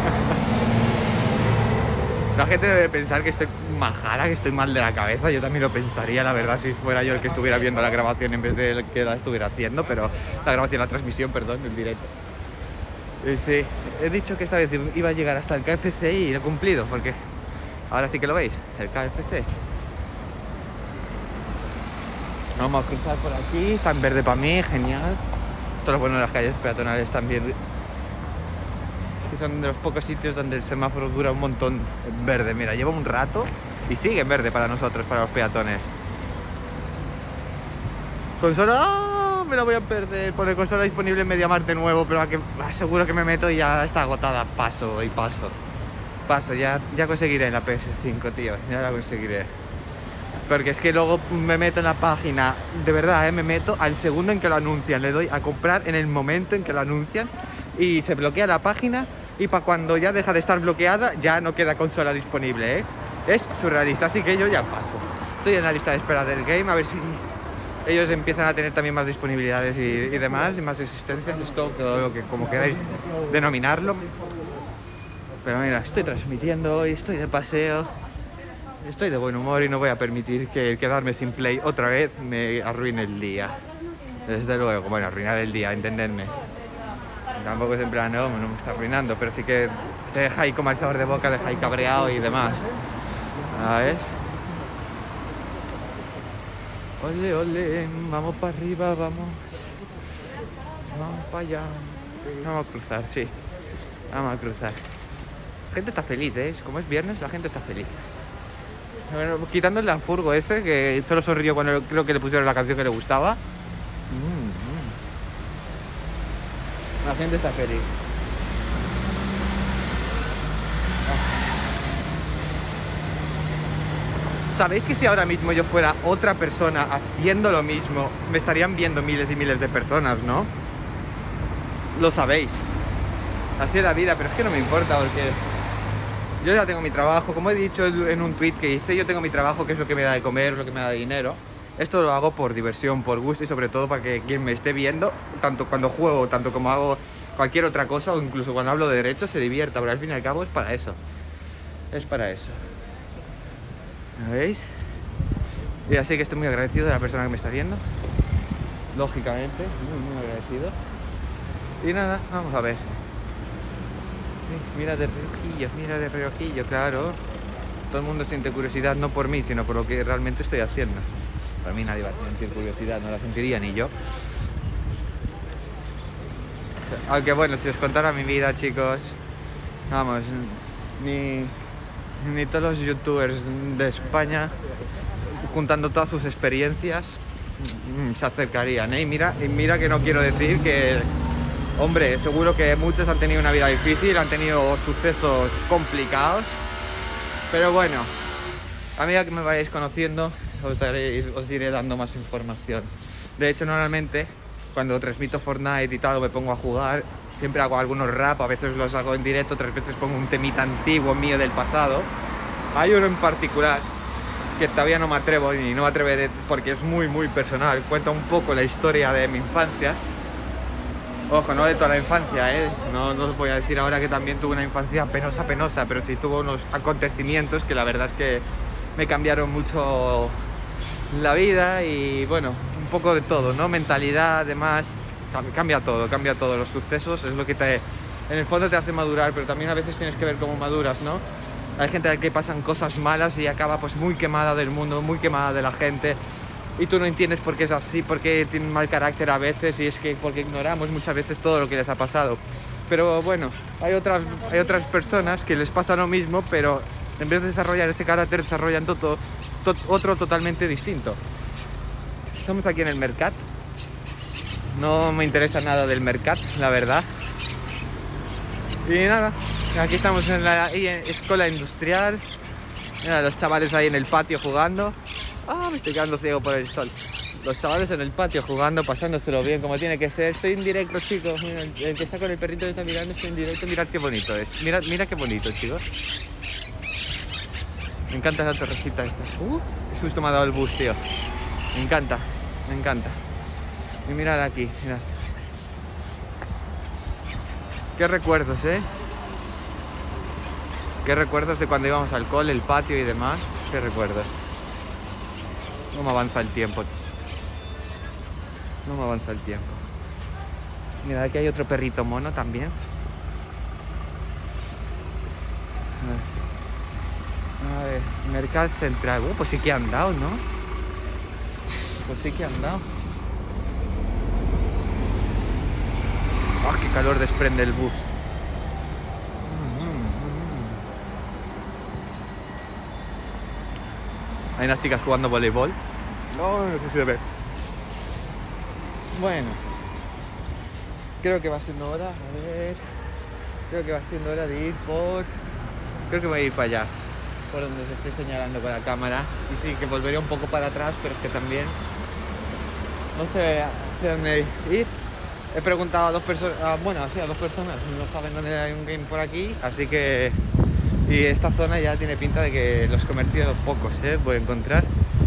La gente debe pensar que estoy majara, que estoy mal de la cabeza. Yo también lo pensaría, la verdad, si fuera yo el que estuviera viendo la grabación en vez de el que la estuviera haciendo, pero la grabación, la transmisión, perdón, el directo. Y sí, he dicho que esta vez iba a llegar hasta el K F C y lo he cumplido, porque ahora sí que lo veis, el K F C. Vamos a cruzar por aquí, está en verde para mí, genial. Todo lo bueno de las calles peatonales también. Que son de los pocos sitios donde el semáforo dura un montón en verde. Mira, lleva un rato y sigue en verde para nosotros, para los peatones. Consola, ¡oh! Me la voy a perder. Pone consola disponible en MediaMarkt de nuevo, pero a que, ah, seguro que me meto y ya está agotada. Paso y paso. Paso, ya, ya conseguiré la P S cinco, tío. Ya la conseguiré. Porque es que luego me meto en la página, de verdad, ¿eh? Me meto al segundo en que lo anuncian. Le doy a comprar en el momento en que lo anuncian y se bloquea la página, y para cuando ya deja de estar bloqueada ya no queda consola disponible, ¿eh? Es surrealista, así que yo ya paso. Estoy en la lista de espera del game, a ver si ellos empiezan a tener también más disponibilidades y, y demás, y más existencias, stock, todo lo que como queráis denominarlo. Pero mira, estoy transmitiendo hoy, estoy de paseo, estoy de buen humor y no voy a permitir que el quedarme sin play otra vez me arruine el día. Desde luego, bueno, arruinar el día, entendedme. Tampoco es en plan, no, no me está arruinando, pero sí que te deja ahí como el sabor de boca, deja ahí cabreado y demás. ¿Sabes? Ole, ole, vamos para arriba, vamos. Vamos para allá. Vamos a cruzar, sí. Vamos a cruzar. La gente está feliz, ¿eh? Como es viernes, la gente está feliz. Bueno, quitando el Lanfurgo ese, que solo sonrió cuando creo que le pusieron la canción que le gustaba. Mm, mm. La gente está feliz. ¿Sabéis que si ahora mismo yo fuera otra persona haciendo lo mismo, me estarían viendo miles y miles de personas, ¿no? Lo sabéis. Así es la vida, pero es que no me importa porque yo ya tengo mi trabajo. Como he dicho en un tweet que hice, yo tengo mi trabajo, que es lo que me da de comer, lo que me da de dinero. Esto lo hago por diversión, por gusto y sobre todo para que quien me esté viendo, tanto cuando juego, tanto como hago cualquier otra cosa o incluso cuando hablo de derechos, se divierta, pero al fin y al cabo es para eso. Es para eso. ¿Lo veis? Y así que estoy muy agradecido de la persona que me está viendo. Lógicamente, muy, muy agradecido. Y nada, vamos a ver. Mira de reojillo, mira de reojillo, claro. Todo el mundo siente curiosidad, no por mí, sino por lo que realmente estoy haciendo. Para mí nadie va a sentir curiosidad, no la sentiría ni yo. Aunque bueno, si os contara mi vida, chicos, vamos, ni, ni todos los youtubers de España, juntando todas sus experiencias, se acercarían, ¿eh? Y mira, y mira que no quiero decir que, hombre, seguro que muchos han tenido una vida difícil, han tenido sucesos complicados, pero bueno, a medida que me vayáis conociendo, os, daréis, os iré dando más información. De hecho, normalmente, cuando transmito Fortnite y tal, me pongo a jugar, siempre hago algunos rap, a veces los hago en directo, otras veces pongo un temita antiguo mío del pasado. Hay uno en particular que todavía no me atrevo, y no me atreveré porque es muy, muy personal. Cuenta un poco la historia de mi infancia. Ojo, no de toda la infancia, ¿eh? No, no os voy a decir ahora que también tuve una infancia penosa, penosa, pero sí tuvo unos acontecimientos que la verdad es que me cambiaron mucho la vida y, bueno, un poco de todo, ¿no? Mentalidad, además, cambia todo, cambia todo. Los sucesos es lo que te, en el fondo te hace madurar, pero también a veces tienes que ver cómo maduras, ¿no? Hay gente a la que pasan cosas malas y acaba pues muy quemada del mundo, muy quemada de la gente. Y tú no entiendes por qué es así, por qué tienen mal carácter a veces, y es que porque ignoramos muchas veces todo lo que les ha pasado. Pero bueno, hay otras, hay otras personas que les pasa lo mismo, pero en vez de desarrollar ese carácter, desarrollan todo, todo, otro totalmente distinto. Estamos aquí en el Mercat. No me interesa nada del Mercat, la verdad. Y nada, aquí estamos en la escuela industrial. Mira, los chavales ahí en el patio jugando. Ah, me estoy quedando ciego por el sol. Los chavales en el patio jugando, pasándoselo bien como tiene que ser. Estoy en directo, chicos. Mira, el que está con el perrito que está mirando, estoy en directo. Mirad qué bonito es. Mirad, mira qué bonito, chicos. Me encanta la torrecita esta. Uh, qué susto me ha dado el bus, tío. Me encanta, me encanta. Y mirad aquí, mirad. Qué recuerdos, ¿eh? Qué recuerdos de cuando íbamos al cole, el patio y demás. Qué recuerdos. No me avanza el tiempo. No me avanza el tiempo. Mira, aquí hay otro perrito mono también. A ver, Mercat Central. Uh, pues sí que han dado, ¿no? Pues sí que han dado. ¡Ah, qué calor desprende el bus! Hay unas chicas jugando voleibol. No, no sé si se ve. Bueno, creo que va siendo hora. A ver. Creo que va siendo hora de ir por. Creo que voy a ir para allá, por donde os estoy señalando con la cámara. Y sí, que volveré un poco para atrás, pero es que también no sé hacia dónde ir. He preguntado a dos personas, bueno, sí, a dos personas, no saben dónde hay un game por aquí, así que... Y esta zona ya tiene pinta de que los comercios pocos, ¿eh? Voy a encontrar.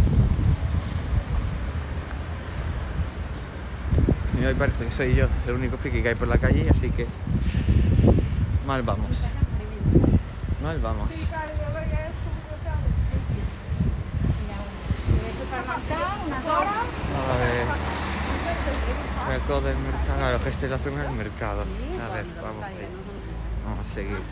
Y hoy parece que soy yo el único friki que hay por la calle, así que... Mal vamos. Mal vamos. A ver... Mercado del mercado, claro, que esta es la zona del mercado. A ver, vamos ahí. Vamos a seguir.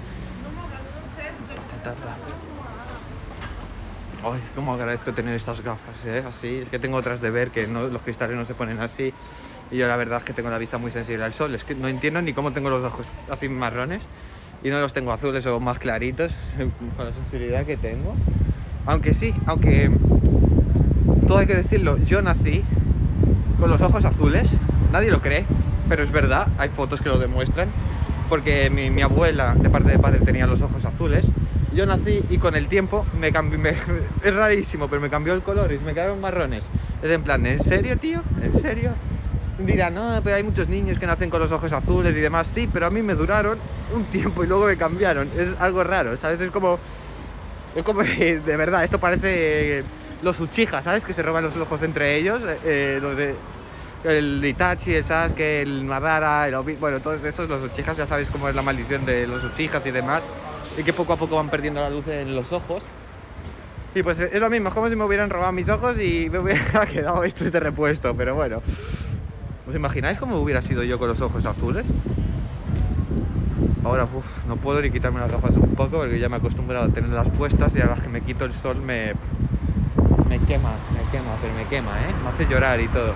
Ay, cómo agradezco tener estas gafas, ¿eh? Así, es que tengo otras de ver que no, los cristales no se ponen así. Y yo la verdad es que tengo la vista muy sensible al sol. Es que no entiendo ni cómo tengo los ojos así marrones y no los tengo azules o más claritos con la sensibilidad que tengo. Aunque sí, aunque todo hay que decirlo, yo nací con los ojos azules, nadie lo cree, pero es verdad, hay fotos que lo demuestran, porque mi, mi abuela, de parte de padre, tenía los ojos azules. Yo nací y con el tiempo me cambió, me, es rarísimo, pero me cambió el color y me quedaron marrones. Es en plan, ¿en serio, tío? ¿En serio? Dirán, no, pero hay muchos niños que nacen con los ojos azules y demás. Sí, pero a mí me duraron un tiempo y luego me cambiaron. Es algo raro, ¿sabes? Es como... Es como, de verdad, esto parece... Los Uchiha, ¿sabes? Que se roban los ojos entre ellos. Eh, los de, el Itachi, el Sasuke, el Madara, el Obi... Bueno, todos esos, los Uchihas, ya sabéis cómo es la maldición de los Uchihas y demás. Y que poco a poco van perdiendo la luz en los ojos. Y pues es lo mismo, es como si me hubieran robado mis ojos y me hubiera quedado esto de repuesto. Pero bueno, ¿os imagináis cómo hubiera sido yo con los ojos azules? Ahora, uff, no puedo ni quitarme las gafas un poco porque ya me he acostumbrado a tenerlas puestas y a las que me quito el sol me... Me quema, me quema, pero me quema, ¿eh? Me hace llorar y todo.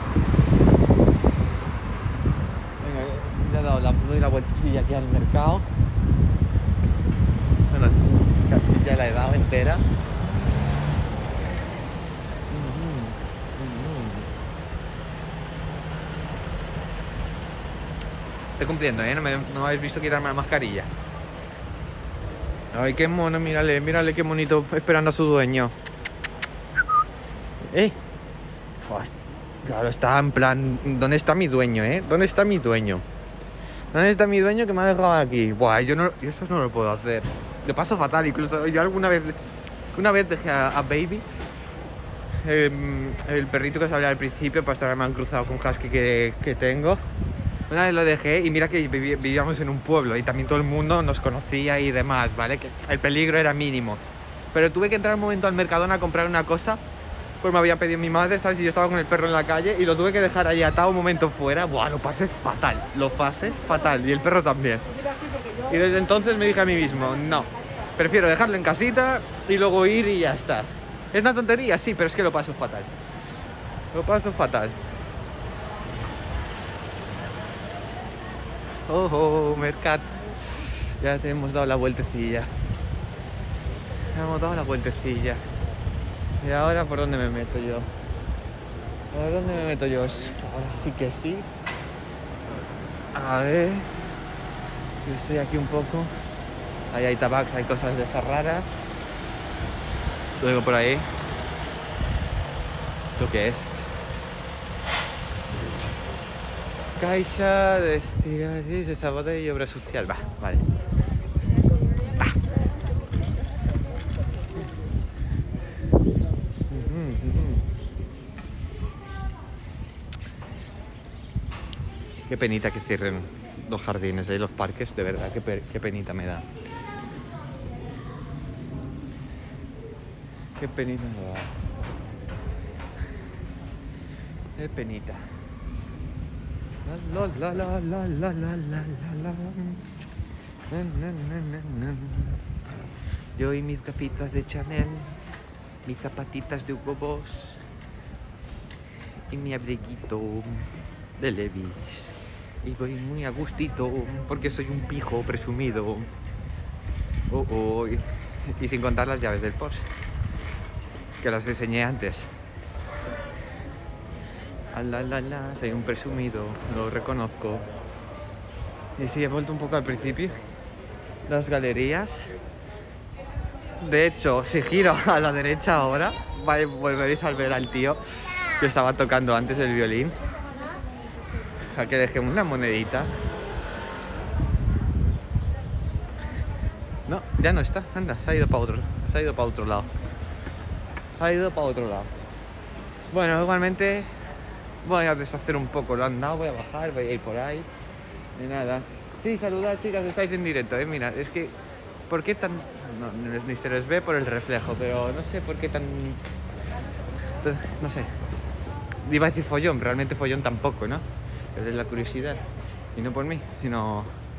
Venga, ya he dado la, doy la vueltecilla aquí al mercado. Bueno, casi ya la he dado entera. Estoy cumpliendo, ¿eh? No me, no me habéis visto quitarme la mascarilla. Ay, qué mono, mírale, mírale qué bonito, esperando a su dueño. ¿Eh? Claro, está en plan... ¿Dónde está mi dueño, eh? ¿Dónde está mi dueño? ¿Dónde está mi dueño que me ha dejado aquí? Buah, yo no... Yo eso no lo puedo hacer. Le paso fatal, incluso yo alguna vez... Una vez dejé a, a Baby, eh, el perrito que os hablaba al principio, pues ahora me han cruzado con un husky que, que tengo. Una vez lo dejé y mira que viví, vivíamos en un pueblo y también todo el mundo nos conocía y demás, ¿vale? Que el peligro era mínimo. Pero tuve que entrar un momento al Mercadona a comprar una cosa, pues me había pedido mi madre, ¿sabes? Y yo estaba con el perro en la calle y lo tuve que dejar ahí atado un momento fuera. Buah, lo pasé fatal, lo pasé fatal. Y el perro también. Y desde entonces me dije a mí mismo, no, prefiero dejarlo en casita y luego ir y ya está. Es una tontería, sí, pero es que lo paso fatal. Lo paso fatal. Oh, oh, Mercat. Ya te hemos dado la vueltecilla. Ya hemos dado la vueltecilla. ¿Y ahora por dónde me meto yo? ¿Por dónde me meto yo? Ahora sí que sí. A ver. Yo estoy aquí un poco. Ahí hay tabacs, hay cosas de esas raras. Lo digo por ahí. ¿Esto qué es? Caixa de Estigaris de Sabote y Obra Social. Va, vale. Va. Qué penita que cierren los jardines y los parques, de verdad, qué, pe qué penita me da. Qué penita me da. Qué penita. La la la la la la la la la. Na, na, na, na, na. Yo y mis gafitas de Chanel, mis zapatitas de Hugo Boss y mi abriguito de Levi's. Y voy muy a gustito porque soy un pijo presumido. Oh, oh. Y, y sin contar las llaves del Porsche, que las enseñé antes. Ah, la, la, la, soy un presumido, lo reconozco. Y sí, he vuelto un poco al principio. Las galerías. De hecho, si giro a la derecha ahora, volveréis a ver al tío que estaba tocando antes el violín. A que dejé una monedita. No, ya no está. Anda, se ha ido para otro, se ha ido para otro lado. Se ha ido para otro lado. Bueno, igualmente voy a deshacer un poco el andado, voy a bajar, voy a ir por ahí. De nada. Sí, saludad, chicas, estáis en directo, eh. Mira, es que ¿por qué tan...? No, ni se les ve por el reflejo, pero no sé por qué tan... No sé. Iba a decir follón, realmente follón tampoco, ¿no? Pero es la curiosidad. Y no por mí, sino...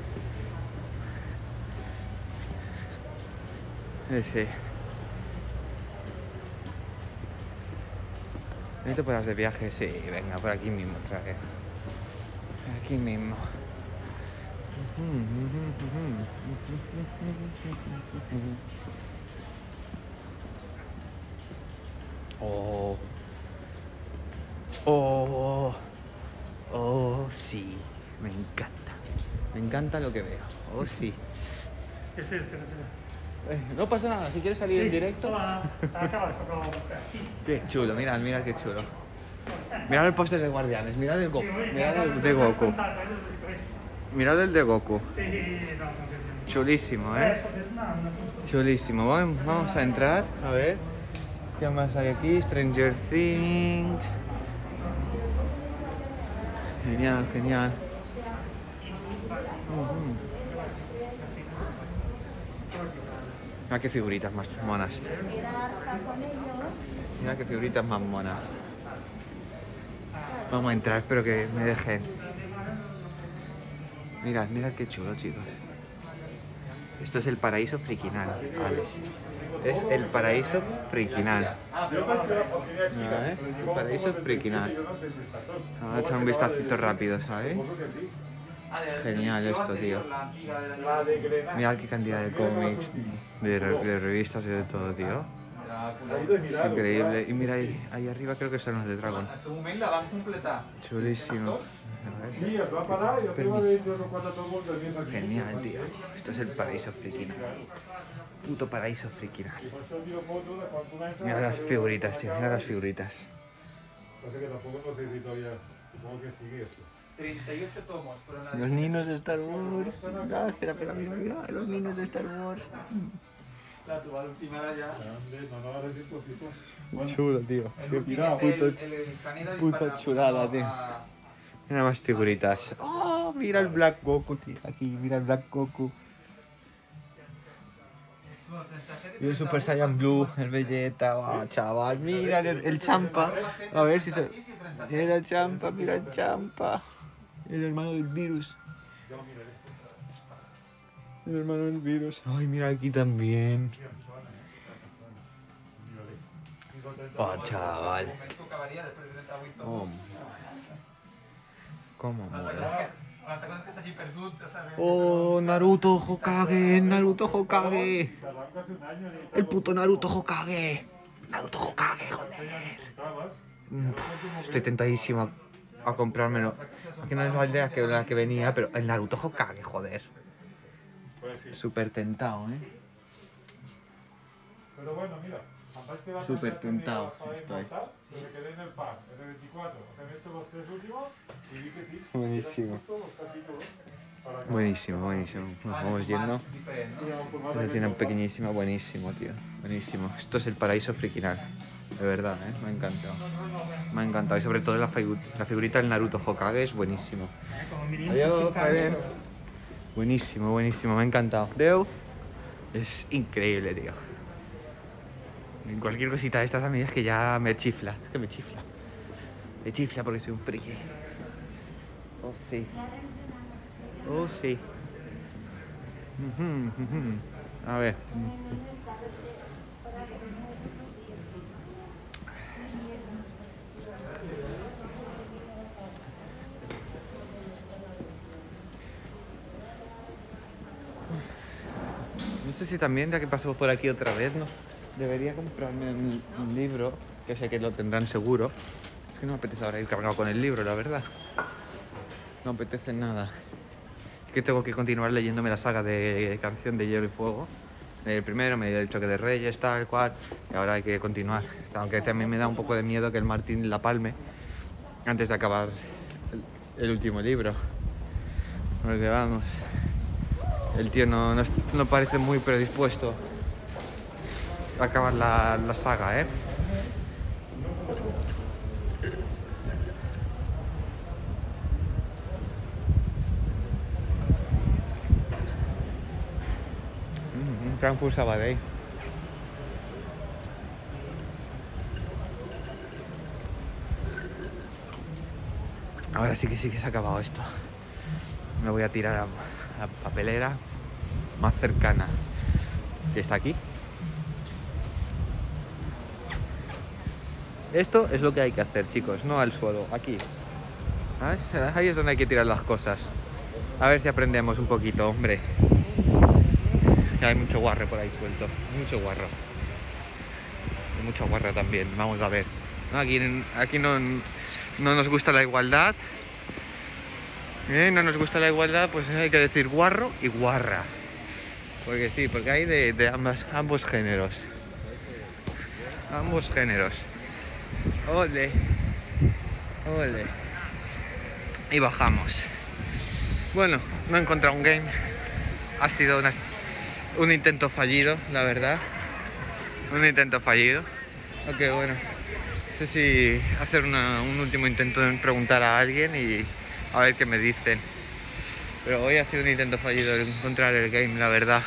Ese. ¿Necesito podas de viaje? Sí, venga, por aquí mismo otra vez. Por aquí mismo. Oh. Oh. Oh, sí. Me encanta. Me encanta lo que veo. Oh, sí. Eh, no pasa nada, si quieres salir en directo. Qué chulo, mirad, mirad qué chulo. Mirad el póster de Guardianes, mirad el Goku. Mirad el de Goku. Mirad el de Goku. Chulísimo, ¿eh? Chulísimo. Vamos a entrar, a ver. ¿Qué más hay aquí? Stranger Things. Genial, genial. Uh-huh. Mira qué figuritas más monas. Mira qué figuritas más monas. Vamos a entrar, espero que me dejen. Mirad, mirad qué chulo, chicos. Esto es el paraíso friquinal, Alex. Es el paraíso friquinal. Mira, ¿eh? El paraíso friquinal. Vamos a echar un vistacito rápido, ¿sabes? Genial esto, tío. Mirad qué cantidad de cómics, de, re de revistas y de todo, tío. Es increíble. Y mira ahí, ahí arriba creo que son los de Dragon. Chulísimo. Genial, tío. Esto es el paraíso friquinal. Puto paraíso friquinal. Mira las figuritas, tío. Mira las figuritas. treinta y ocho tomos. Los niños de Star Wars. No, espera, espera, mira, mira. Los niños de Star Wars. La tuba última ya. Chulo, tío. Qué puto, puta chulada, tío. Mira más figuritas. Oh, mira el Black Goku, tío. Aquí, mira el Black Goku. Y el Super Saiyan Blue, el Vegeta. Oh, chaval, mira el, el Champa. A ver si se... Mira el Champa, mira el Champa. El hermano del virus. El hermano del virus. Ay, mira aquí también. Oh, chaval. Oh, cómo mola. Oh, Naruto Hokage, Naruto Hokage. El puto Naruto Hokage. Naruto Hokage, joder. Pff, estoy tentadísimo a, a comprármelo. Aquí no es la aldea que la que venía, pero el Naruto Hokage, joder. Súper tentado, ¿eh? Pero bueno, mira. Súper tentado estoy. Buenísimo. Buenísimo, buenísimo. Nos vamos yendo. Esta tiene pequeñísima, buenísimo, tío. Buenísimo. Esto es el paraíso friquinal. De verdad, ¿eh? Me ha encantado. Me ha encantado. Y sobre todo la, figu la figurita del Naruto Hokage es buenísimo. Adiós, Jaden. Buenísimo, buenísimo. Me ha encantado. Deu. Es increíble, tío. En cualquier cosita de estas a mí es que ya me chifla. Es que me chifla. Me chifla porque soy un friki. Oh, sí. Oh, sí. Uh -huh, uh -huh. A ver. No sé si también, ya que pasamos por aquí otra vez, ¿no? Debería comprarme un, un libro, que sé que lo tendrán seguro. Es que no me apetece ahora ir cargado con el libro, la verdad. No me apetece nada. Es que tengo que continuar leyéndome la saga de Canción de Hielo y Fuego. El primero, me dio el Choque de Reyes, tal cual. Y ahora hay que continuar. Aunque también me da un poco de miedo que el Martín la palme antes de acabar el, el último libro. Porque vamos... El tío no, no, no parece muy predispuesto a acabar la, la saga, ¿eh? Mm, Frankfurt Sabadell. Ahora sí que sí que se ha acabado esto. Me voy a tirar a... la papelera más cercana, que está aquí. Esto es lo que hay que hacer, chicos, no al suelo, aquí. ¿Sabes? Ahí es donde hay que tirar las cosas. A ver si aprendemos un poquito, hombre. Hay mucho guarro por ahí suelto, mucho guarro. Hay mucho guarro también, vamos a ver. Aquí, aquí no, no nos gusta la igualdad. Eh, no nos gusta la igualdad, pues hay que decir guarro y guarra. Porque sí, porque hay de, de ambas, ambos géneros. Ambos géneros. Ole. Ole. Y bajamos. Bueno, no he encontrado un game. Ha sido una, un intento fallido, la verdad. Un intento fallido. Ok, bueno. No sé si hacer una, un último intento de preguntar a alguien y... a ver qué me dicen. Pero hoy ha sido un intento fallido de encontrar el game, la verdad.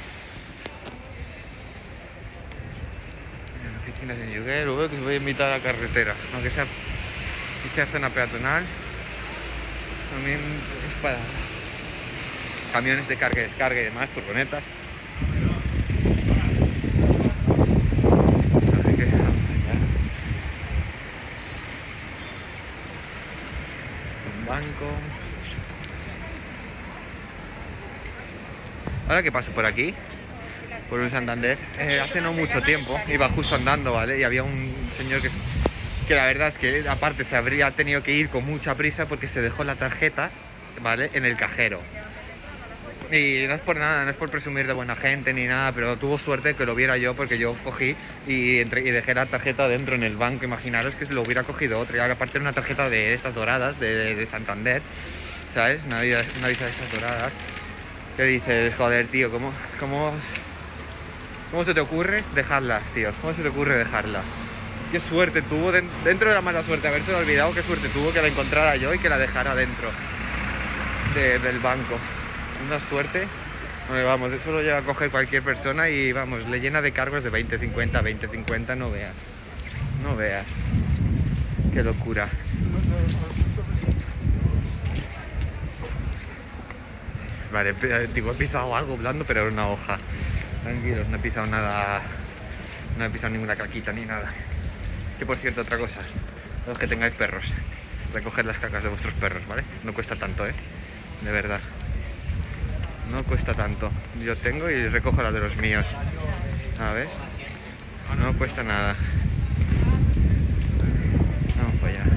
En oficinas en Yuguel, luego que os voy a invitar a la carretera. Aunque sea, que sea zona peatonal. También es para camiones de carga y descarga y demás, furgonetas. Así que un banco. Ahora que paso por aquí, por un Santander, eh, hace no mucho tiempo iba justo andando, ¿vale? Y había un señor que, que la verdad es que aparte se habría tenido que ir con mucha prisa porque se dejó la tarjeta, ¿vale? En el cajero. Y no es por nada, no es por presumir de buena gente ni nada, pero tuvo suerte que lo viera yo porque yo cogí y, entre, y dejé la tarjeta dentro en el banco. Imaginaros que lo hubiera cogido otro. Y aparte era una tarjeta de estas doradas, de, de Santander, ¿sabes? Una visa, una visa de estas doradas. ¿Qué dices? Joder, tío, ¿cómo, cómo, ¿cómo se te ocurre dejarla, tío? ¿Cómo se te ocurre dejarla? Qué suerte tuvo, dentro de la mala suerte haberse olvidado, qué suerte tuvo que la encontrara yo y que la dejara dentro de, del banco. Una suerte. Bueno, vamos, eso lo llega a coger cualquier persona y vamos, le llena de cargos de veinte, cincuenta, veinte, cincuenta, no veas. No veas. Qué locura. Vale, digo, he pisado algo blando, pero era una hoja. Tranquilos, no he pisado nada. No he pisado ninguna caquita ni nada. Que por cierto, otra cosa. Los que tengáis perros, recoger las cacas de vuestros perros, ¿vale? No cuesta tanto, ¿eh? De verdad. No cuesta tanto. Yo tengo y recojo las de los míos. ¿Sabes? No cuesta nada. Vamos para allá.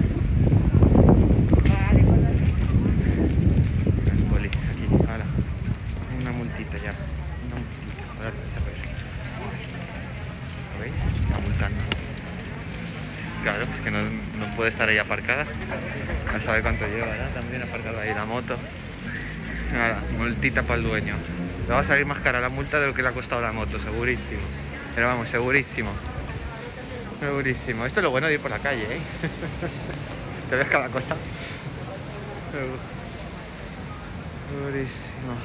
Una multita ya. Una multita. Ahora ¿lo veis? Está multando. Claro, es que no, no puede estar ahí aparcada. A saber cuánto llevará también aparcada ahí la moto. Nada, multita para el dueño. Le va a salir más cara la multa de lo que le ha costado la moto, segurísimo. Pero vamos, segurísimo. Segurísimo. Esto es lo bueno de ir por la calle, ¿eh? Te ves cada cosa. Segurísimo.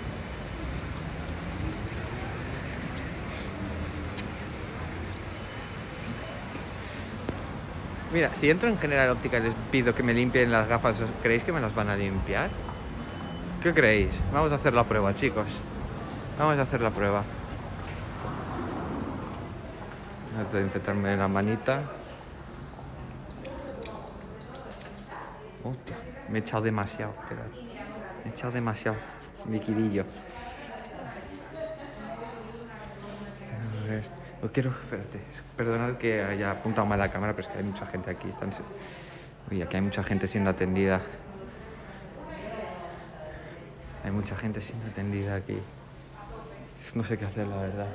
Mira, si entro en General Óptica y les pido que me limpien las gafas, ¿creéis que me las van a limpiar? ¿Qué creéis? Vamos a hacer la prueba, chicos. Vamos a hacer la prueba. Antes de infectarme la manita. Hostia, me he echado demasiado, esperad. Me he echado demasiado liquidillo. A ver, lo quiero, espérate. Perdonad que haya apuntado mal la cámara, pero es que hay mucha gente aquí. Están... Uy, aquí hay mucha gente siendo atendida. Hay mucha gente siendo atendida aquí. No sé qué hacer, la verdad.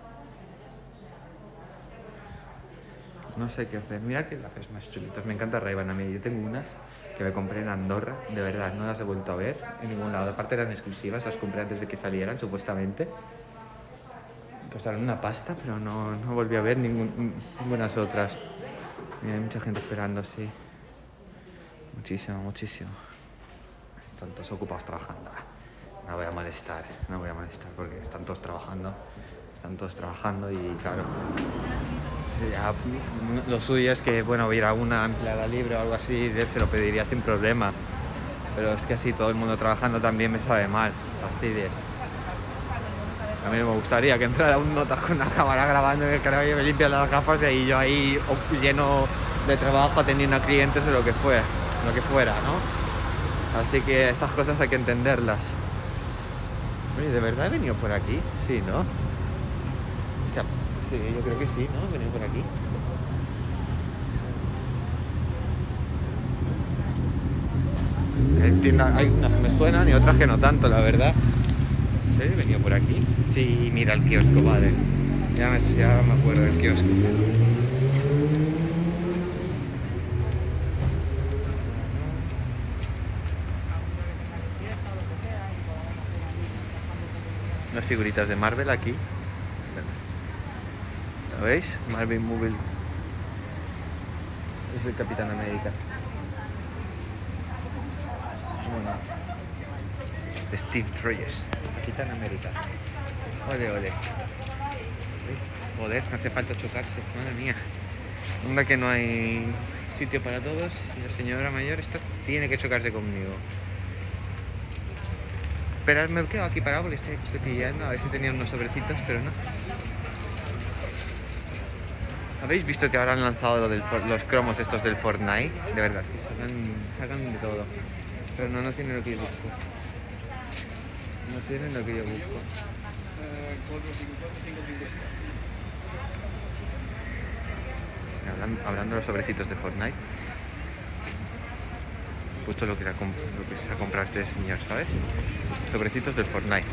No sé qué hacer. Mirad que gafas más chulitos. Me encanta Ray-Ban a mí. Yo tengo unas que me compré en Andorra. De verdad, no las he vuelto a ver en ningún lado. Aparte eran exclusivas, las compré antes de que salieran, supuestamente. Costaron una pasta, pero no, no volví a ver ningún, ninguna otras. Mira, hay mucha gente esperando, sí. Muchísimo, muchísimo. Están todos ocupados trabajando. No voy a molestar, no voy a molestar porque están todos trabajando. Están todos trabajando y claro... Ya, lo suyo es que, bueno, hubiera una empleada libre o algo así, de él se lo pediría sin problema. Pero es que así todo el mundo trabajando también me sabe mal, fastidies. A mí me gustaría que entrara un nota con una cámara grabando en el canal y me limpia las gafas y yo ahí lleno de trabajo atendiendo a clientes o lo que fuera, lo que fuera, ¿no? Así que estas cosas hay que entenderlas. Oye, ¿de verdad he venido por aquí? Sí, ¿no? Hostia, sí, yo creo que sí, ¿no? He venido por aquí. Hay unas que me suenan y otras que no tanto, la verdad. ¿Sí? ¿He venido por aquí? Sí, mira el kiosco, vale. Ya me, ya me acuerdo del kiosco. Unas figuritas de Marvel aquí. ¿Lo veis? Marvel Mobile. Es el Capitán América. Bueno. Steve Rogers. Capitán América. Ole, ole. Joder, no hace falta chocarse. Madre mía. Onda que no hay sitio para todos y la señora mayor esta tiene que chocarse conmigo. Pero me quedo aquí parado porque estoy cotilleando a ver si tenía unos sobrecitos, pero no. ¿Habéis visto que ahora han lanzado lo del, los cromos estos del Fortnite? De verdad, que sacan, sacan de todo. Pero no, no tienen lo que yo busco. No tienen lo que yo busco. Hablando, hablando de los sobrecitos de Fortnite. Justo lo que, era, lo que se ha comprado este señor, ¿sabes? Sobrecitos del Fortnite.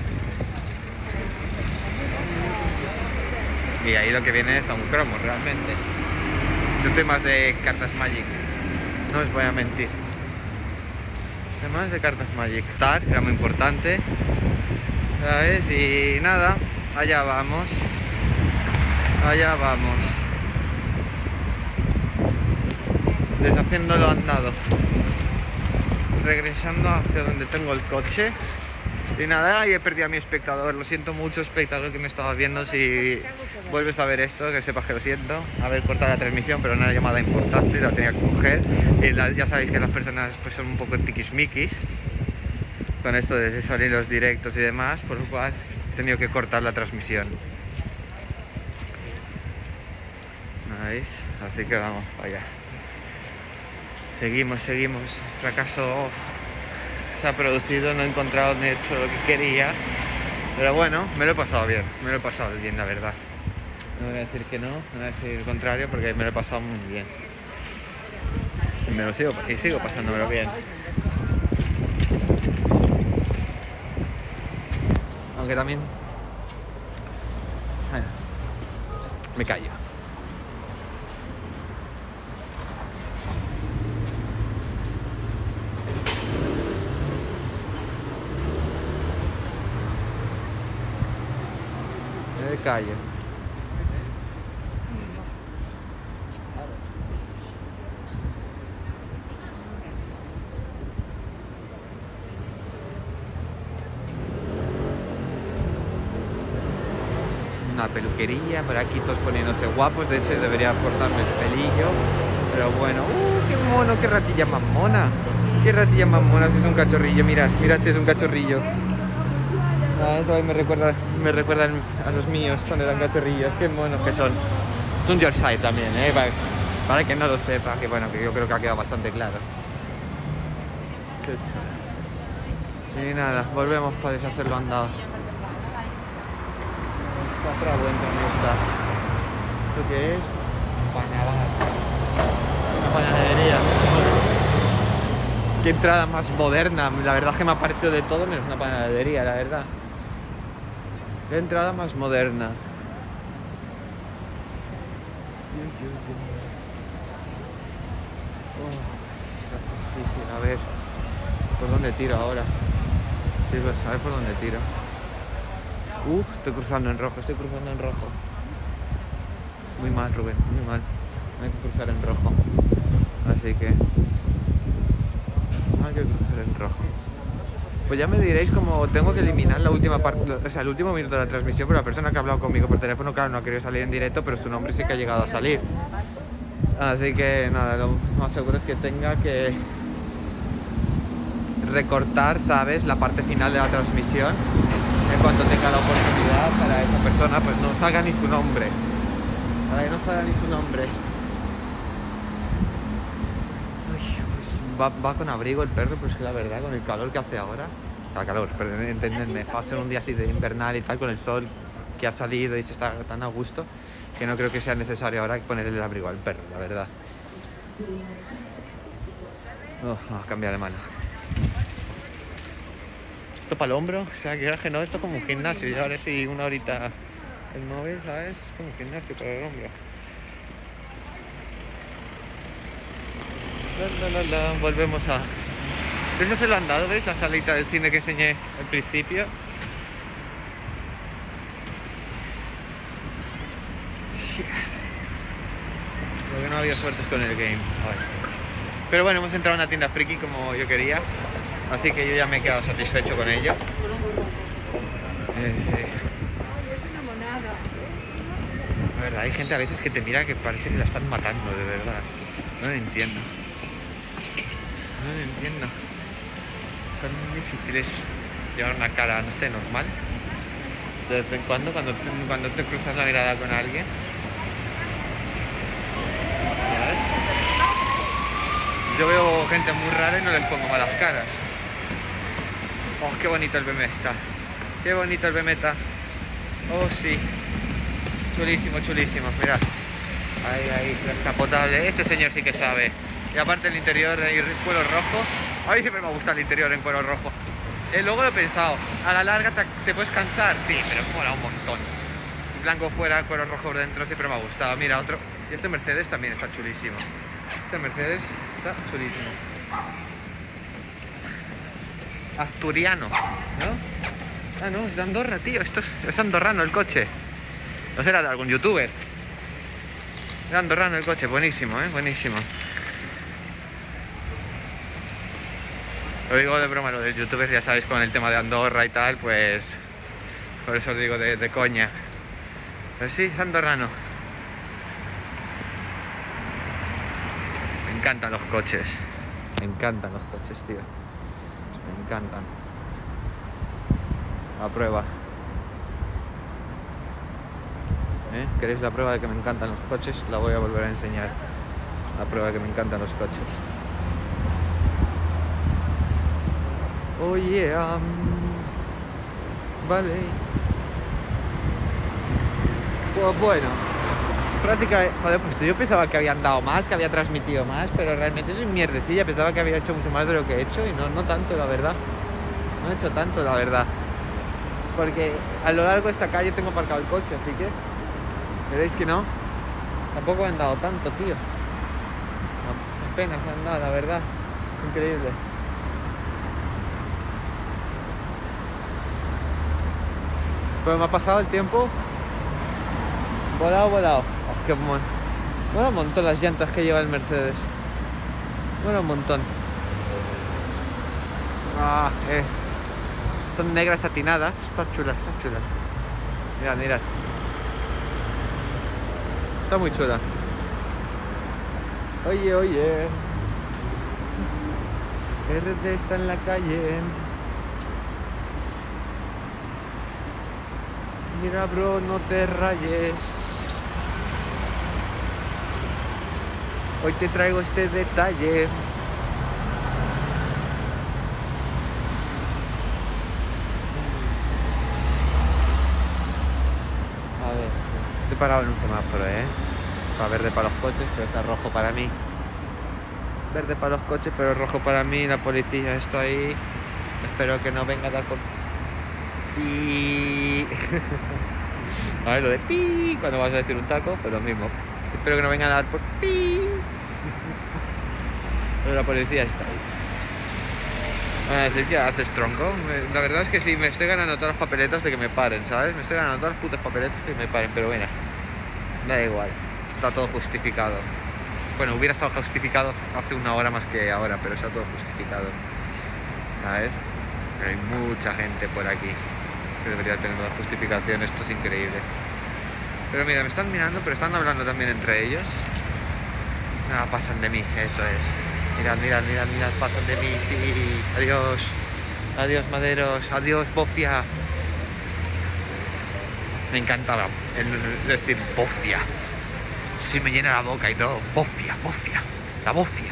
Y ahí lo que viene es a un cromo, realmente. Yo sé más de cartas Magic. No os voy a mentir. Sé más de cartas Magic. Tar era muy importante. ¿Sabes? Y nada, allá vamos. Allá vamos. Deshaciéndolo andado. Regresando hacia donde tengo el coche. Y nada, y he perdido a mi espectador. Lo siento mucho, espectador, que me estabas viendo. Si vuelves a ver esto, que sepas que lo siento. Haber cortado la transmisión, pero una llamada importante, la tenía que coger. Y la, ya sabéis que las personas pues, son un poco tiquismiquis con esto de salir los directos y demás, por lo cual he tenido que cortar la transmisión. ¿Veis? Así que vamos para allá. Seguimos, seguimos. Fracaso se ha producido, no he encontrado ni hecho lo que quería. Pero bueno, me lo he pasado bien, me lo he pasado bien, la verdad. No voy a decir que no, no voy a decir el contrario, porque me lo he pasado muy bien. Y me lo sigo, y sigo pasándomelo bien. Aunque también... Bueno, me callo. Me callo. una peluquería, por aquí todos poniéndose guapos. De hecho debería cortarme el pelillo, pero bueno. ¡Uh, qué mono! ¡Qué ratilla más mona! ¡Qué ratilla más mona! Si es un cachorrillo, mirad, mirad si es un cachorrillo. Ah, eso me recuerda, me recuerdan a los míos cuando eran cachorrillos. ¡Qué monos que son! Es un Yorkshire también, ¿eh? Para, para que no lo sepa, que bueno, que yo creo que ha quedado bastante claro. Qué chulo. Y nada, volvemos para deshacerlo andado. Otra vuelta en estas. ¿Esto qué es? Panabar. Una panadería. Qué entrada más moderna. La verdad es que me ha parecido de todo menos una panadería, la verdad. Qué entrada más moderna. Oh, difícil. A ver, ¿por dónde tiro ahora? Sí, pues, a ver por dónde tiro. Uf, estoy cruzando en rojo, estoy cruzando en rojo. Muy mal, Rubén, muy mal. Hay que cruzar en rojo. Así que... hay que cruzar en rojo. Pues ya me diréis cómo tengo que eliminar la última parte, o sea, el último minuto de la transmisión, pero la persona que ha hablado conmigo por teléfono, claro, no ha querido salir en directo, pero su nombre sí que ha llegado a salir. Así que nada, lo más seguro es que tenga que recortar, ¿sabes?, la parte final de la transmisión. En cuanto tenga la oportunidad para esa persona, pues no salga ni su nombre. Para que no salga ni su nombre. Uy, pues va, va con abrigo el perro, pues que la verdad, con el calor que hace ahora. Está calor, pero entendedme, va a ser un día así de invernal y tal, con el sol que ha salido y se está tan a gusto, que no creo que sea necesario ahora ponerle el abrigo al perro, la verdad. Oh, vamos a cambiar de mano. Esto para el hombro, o sea, que que no, esto es como un gimnasio. Y ahora sí, una horita el móvil, ¿sabes? Es como un gimnasio para el hombro. La, la, la, la. Volvemos a... ¿Veis hacerlo andado? ¿Veis la salita del cine que enseñé al principio? Lo que no había suerte con el game. Ay. Pero bueno, hemos entrado a una tienda friki como yo quería. Así que yo ya me he quedado satisfecho con ello. Eh, sí. Es una monada. La verdad, hay gente a veces que te mira que parece que la están matando, de verdad. No lo entiendo. No lo entiendo. Tan difícil es llevar una cara, no sé, normal. De vez en cuando, cuando te, cuando te cruzas la mirada con alguien. ¿Sabes? Yo veo gente muy rara y no les pongo malas caras. Oh, qué bonito el Bemeta. Qué bonito el Bemeta. Oh, sí. Chulísimo, chulísimo. Mirad. Ahí, ahí, descapotable. Este señor sí que sabe. Y aparte el interior de cuero rojo. A mí siempre me gusta el interior en cuero rojo. Eh, luego lo he pensado. A la larga te, te puedes cansar. Sí, pero mola un montón. Blanco fuera, cuero rojo por dentro. Siempre me ha gustado. Mira, otro. Y este Mercedes también está chulísimo. Este Mercedes está chulísimo. Asturiano, ¿no? Ah, no, es de Andorra, tío. Esto es, es andorrano el coche. No será de algún youtuber. Es andorrano el coche, buenísimo, ¿eh? Buenísimo. Lo digo de broma, lo de youtubers, ya sabéis, con el tema de Andorra y tal, pues... por eso lo digo de, de coña. Pero sí, es andorrano. Me encantan los coches. Me encantan los coches, tío. Me encantan. La prueba. ¿Eh? ¿Queréis la prueba de que me encantan los coches? La voy a volver a enseñar. La prueba de que me encantan los coches. Oh yeah. Um, vale. Pues bueno. Prácticamente, joder, pues yo pensaba que habían dado más, que había transmitido más, pero realmente soy mierdecilla. Pensaba que había hecho mucho más de lo que he hecho y no, no tanto, la verdad. No he hecho tanto, la verdad. Porque a lo largo de esta calle tengo aparcado el coche, así que... ¿veréis que no? Tampoco han dado tanto, tío. Apenas han dado, la verdad. Increíble. Pues me ha pasado el tiempo. Volado, volado. Oh, qué mon... Bueno, un montón las llantas que lleva el Mercedes. Bueno, un montón. Ah, eh. Son negras satinadas. Está chula, está chula. Mirad, mirad. Está muy chula. Oye, oye. R D está en la calle. Mira, bro, no te rayes. Hoy te traigo este detalle. A ver, estoy parado en un semáforo, ¿eh? Para verde para los coches, pero está rojo para mí. Verde para los coches, pero rojo para mí. La policía está ahí. Espero que no venga a dar por... pi. A ver, lo de pi cuando vas a decir un taco, pues lo mismo. Espero que no venga a dar por pi. Pero la policía está ahí. Van a decir que haces tronco. La verdad es que sí, me estoy ganando todas las papeletas de que me paren, ¿sabes? Me estoy ganando todas las putas papeletas de que me paren, pero bueno, da igual. Está todo justificado. Bueno, hubiera estado justificado hace una hora más que ahora, pero está todo justificado. A ver, hay mucha gente por aquí que debería tener una justificación. Esto es increíble. Pero mira, me están mirando, pero están hablando también entre ellos. Ah, pasan de mí, eso es. Mirad, mirad, mirad, mirad, pasan de mí, sí. Adiós. Adiós, maderos. Adiós, bofia. Me encantaba el decir bofia. Sí, me llena la boca y todo. Bofia, bofia. La bofia.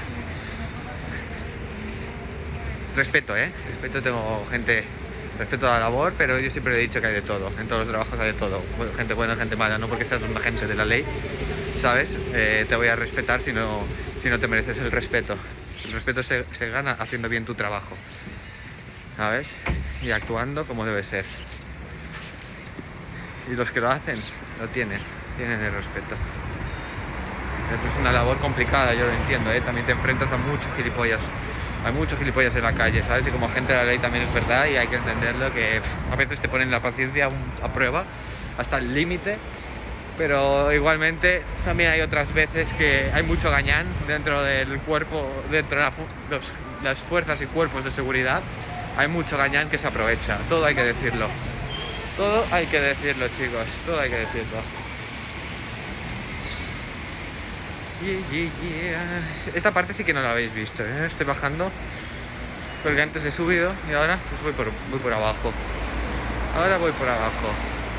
Respeto, ¿eh? Respeto, tengo gente... Respeto a la labor, pero yo siempre he dicho que hay de todo. En todos los trabajos hay de todo. Gente buena, gente mala. No porque seas un agente de la ley, ¿sabes? Eh, te voy a respetar si no, si no te mereces el respeto. El respeto se, se gana haciendo bien tu trabajo, ¿sabes? Y actuando como debe ser. Y los que lo hacen, lo tienen. Tienen el respeto. Es una labor complicada, yo lo entiendo, ¿eh? También te enfrentas a muchos gilipollas. Hay muchos gilipollas en la calle, ¿sabes? Y como agente de la ley también es verdad y hay que entenderlo, que pff, a veces te ponen la paciencia a prueba hasta el límite, pero igualmente también hay otras veces que hay mucho gañán dentro del cuerpo, dentro de la, los, las fuerzas y cuerpos de seguridad. Hay mucho gañán que se aprovecha, todo hay que decirlo. Todo hay que decirlo, chicos, todo hay que decirlo. Yeah, yeah, yeah. Esta parte sí que no la habéis visto, ¿eh? Estoy bajando porque antes he subido y ahora pues voy por, voy por abajo. Ahora voy por abajo.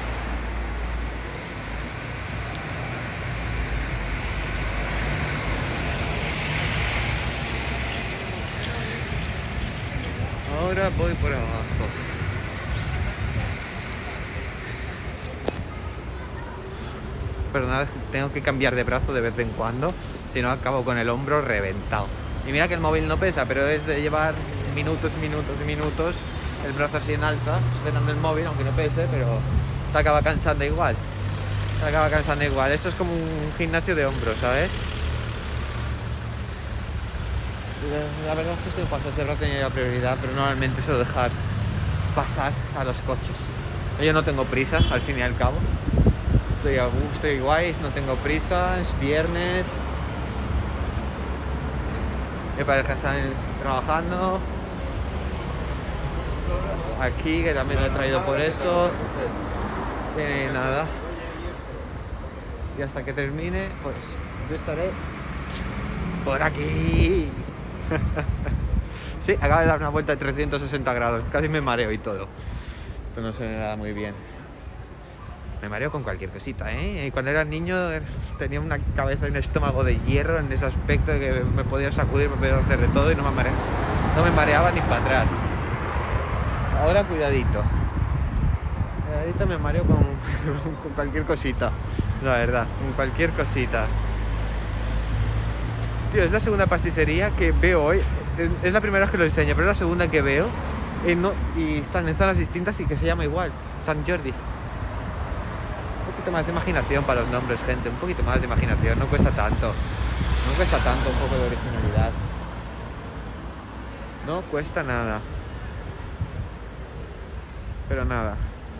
Ahora voy por abajo. Perdonad, tengo que cambiar de brazo de vez en cuando, si no acabo con el hombro reventado. Y mira que el móvil no pesa, pero es de llevar minutos y minutos y minutos el brazo así en alta, sujetando el móvil, aunque no pese, pero te acaba cansando igual. Te acaba cansando igual. Esto es como un gimnasio de hombros, ¿sabes? La verdad es que este paso de rato tenía prioridad, pero normalmente suelo dejar pasar a los coches. Yo no tengo prisa, al fin y al cabo. Estoy a gusto, estoy guay, no tengo prisa, es viernes. Mi pareja está trabajando. Aquí, que también lo he traído por eso. Y nada. Y hasta que termine, pues yo estaré por aquí. Sí, acabo de dar una vuelta de trescientos sesenta grados. Casi me mareo y todo. Pero no se me da muy bien. Me mareo con cualquier cosita, ¿eh? Y cuando era niño tenía una cabeza y un estómago de hierro en ese aspecto de que me podía sacudir, me podía hacer de todo y no me mareaba, no me mareaba ni para atrás. Ahora cuidadito. Cuidadito me mareo con, con cualquier cosita, la verdad, con cualquier cosita. Tío, es la segunda pastissería que veo hoy. Es la primera vez que lo enseño, pero es la segunda que veo. Y, no, y están en zonas distintas y que se llama igual, San Jordi. Un poquito más de imaginación para los nombres, gente. Un poquito más de imaginación, no cuesta tanto. No cuesta tanto un poco de originalidad. No cuesta nada. Pero nada.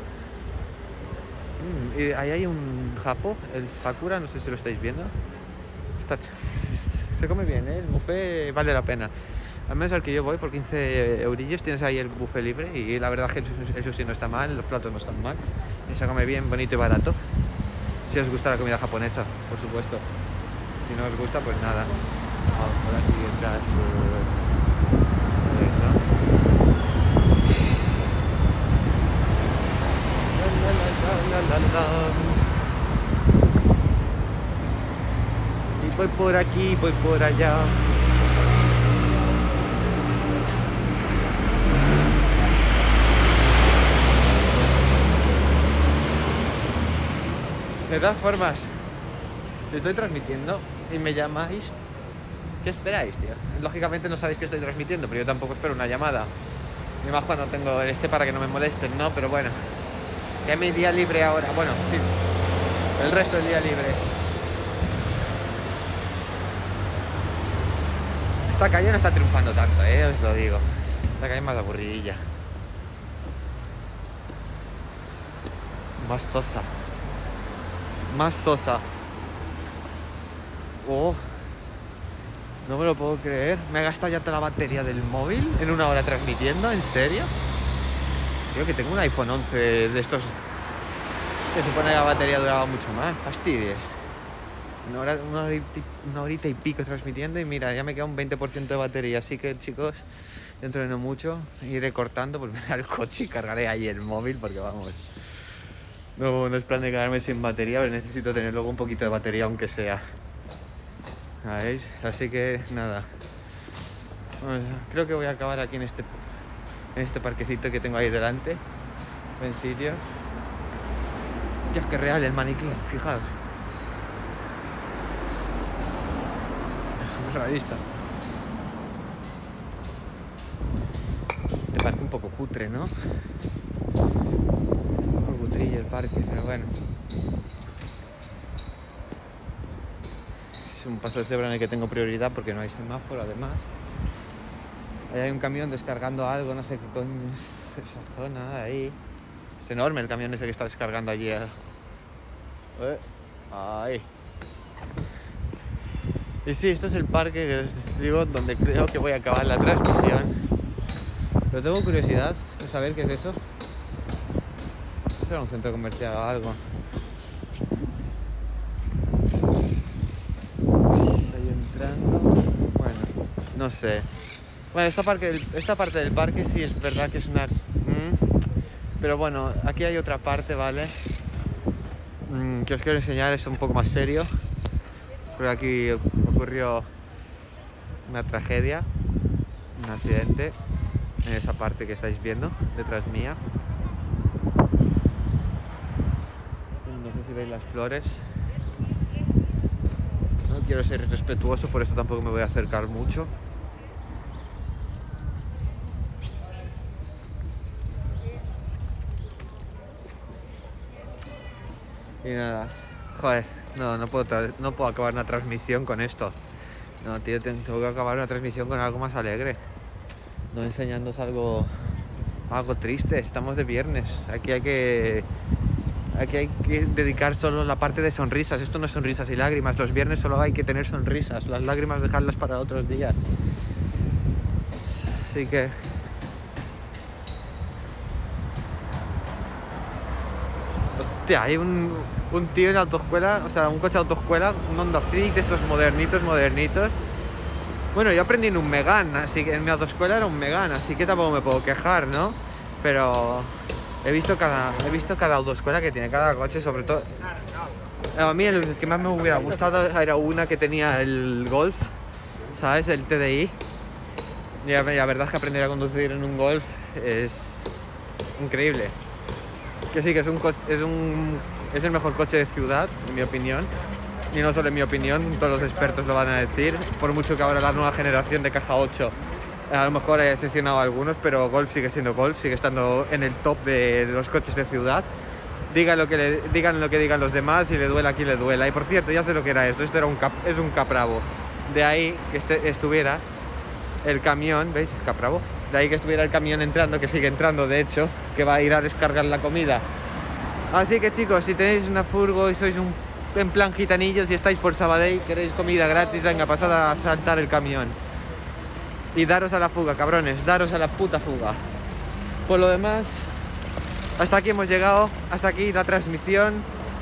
Mm, y ahí hay un japo, el Sakura, no sé si lo estáis viendo. Está, se come bien, ¿eh? El buffet vale la pena. Al menos al que yo voy, por quince eurillos tienes ahí el buffet libre. Y la verdad es que eso sí no está mal, los platos no están mal. Y se come bien, bonito y barato. si os gusta la comida japonesa, por supuesto. Si no os gusta, pues nada. Vamos por aquí detrás. Y voy por aquí, voy por allá. De todas formas, si estoy transmitiendo y me llamáis, ¿qué esperáis, tío? Lógicamente no sabéis que estoy transmitiendo, pero yo tampoco espero una llamada. Y más cuando tengo este para que no me molesten, ¿no? Pero bueno, ya mi día libre ahora. Bueno, sí, el resto del día libre. Esta calle no está triunfando tanto, ¿eh? Os lo digo. Esta calle es más aburridilla. Más sosa. Más sosa. Oh, no me lo puedo creer. Me ha gastado ya toda la batería del móvil en una hora transmitiendo. ¿En serio? Creo que tengo un iPhone once de estos que supone que la batería duraba mucho más. Fastidies. Una, hora, una, horita, una horita y pico transmitiendo y mira, ya me queda un veinte por ciento de batería. Así que, chicos, dentro de no mucho iré cortando, volveré al coche y cargaré ahí el móvil porque vamos... No, no es plan de quedarme sin batería, pero necesito tener luego un poquito de batería aunque sea. ¿Veis? Así que nada. Bueno, creo que voy a acabar aquí en este en este parquecito que tengo ahí delante. Buen sitio. Ya que real el maniquí, fijaos. Es muy realista. Te parece un poco cutre, ¿no? El parque, pero bueno, es un paso de cebra en el que tengo prioridad porque no hay semáforo. Además, ahí hay un camión descargando algo, no sé qué coño es esa zona ahí. Es enorme el camión ese que está descargando allí. Eh. Ahí. Y sí, este es el parque que les digo donde creo que voy a acabar la transmisión, pero tengo curiosidad de saber qué es eso. Será un centro comercial o algo. Estoy entrando. Bueno, no sé. Bueno, esta, parque, esta parte del parque sí es verdad que es una... Mm, pero bueno, aquí hay otra parte, ¿vale? Mm, que os quiero enseñar, es un poco más serio. Por aquí ocurrió una tragedia, un accidente en esa parte que estáis viendo detrás mía. No sé si veis las flores. No quiero ser respetuoso, por eso tampoco me voy a acercar mucho. Y nada, joder, no, no puedo, no puedo acabar una transmisión con esto. No, tío, tengo que acabar una transmisión con algo más alegre. No enseñándoos algo, algo triste. Estamos de viernes. Aquí hay que... Aquí hay que dedicar solo la parte de sonrisas. Esto no es sonrisas y lágrimas. Los viernes solo hay que tener sonrisas. Las lágrimas dejarlas para otros días. Así que... Hostia, hay un, un tío en la autoescuela, o sea, un coche de autoescuela, un Honda Civic de estos modernitos, modernitos. Bueno, yo aprendí en un Megane, así que en mi autoescuela era un Megane, así que tampoco me puedo quejar, ¿no? Pero... He visto cada, he visto cada autoescuela que tiene cada coche, sobre todo... A mí el que más me hubiera gustado era una que tenía el Golf, ¿sabes? El T D I. Y la, la verdad es que aprender a conducir en un Golf es increíble. Que sí, que es un, es un es el mejor coche de ciudad, en mi opinión. Y no solo en mi opinión, todos los expertos lo van a decir. Por mucho que ahora la nueva generación de caja ocho a lo mejor haya decepcionado a algunos, pero Golf sigue siendo Golf, sigue estando en el top de los coches de ciudad. Digan lo que, le, digan, lo que digan los demás y le duela a quien le duela. Y por cierto, ya sé lo que era esto, esto era un cap, es un Capravo. De ahí que este, estuviera el camión, ¿veis? El Capravo. De ahí que estuviera el camión entrando, que sigue entrando de hecho, que va a ir a descargar la comida. Así que chicos, si tenéis una furgo y sois un, en plan gitanillos y estáis por Sabadell, queréis comida gratis, venga, pasad a saltar el camión. Y daros a la fuga, cabrones, daros a la puta fuga. Por lo demás, hasta aquí hemos llegado, hasta aquí la transmisión.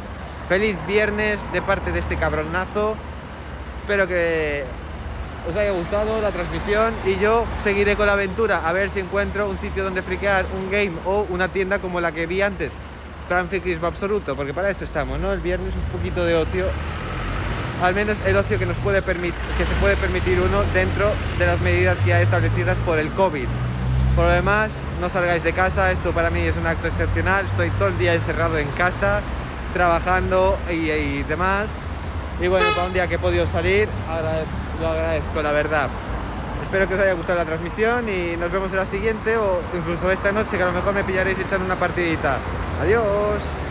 feliz viernes de parte de este cabronazo. Espero que os haya gustado la transmisión y yo seguiré con la aventura a ver si encuentro un sitio donde friquear un game o una tienda como la que vi antes, plan frikismo absoluto, porque para eso estamos, ¿no? El viernes un poquito de ocio, al menos el ocio que nos puede permitir, que se puede permitir uno dentro de las medidas que hay establecidas por el COVID. Por lo demás, no salgáis de casa, esto para mí es un acto excepcional, estoy todo el día encerrado en casa, trabajando y, y demás. Y bueno, para un día que he podido salir, agradezco, lo agradezco, la verdad. Espero que os haya gustado la transmisión y nos vemos en la siguiente o incluso esta noche, que a lo mejor me pillaréis echando una partidita. Adiós.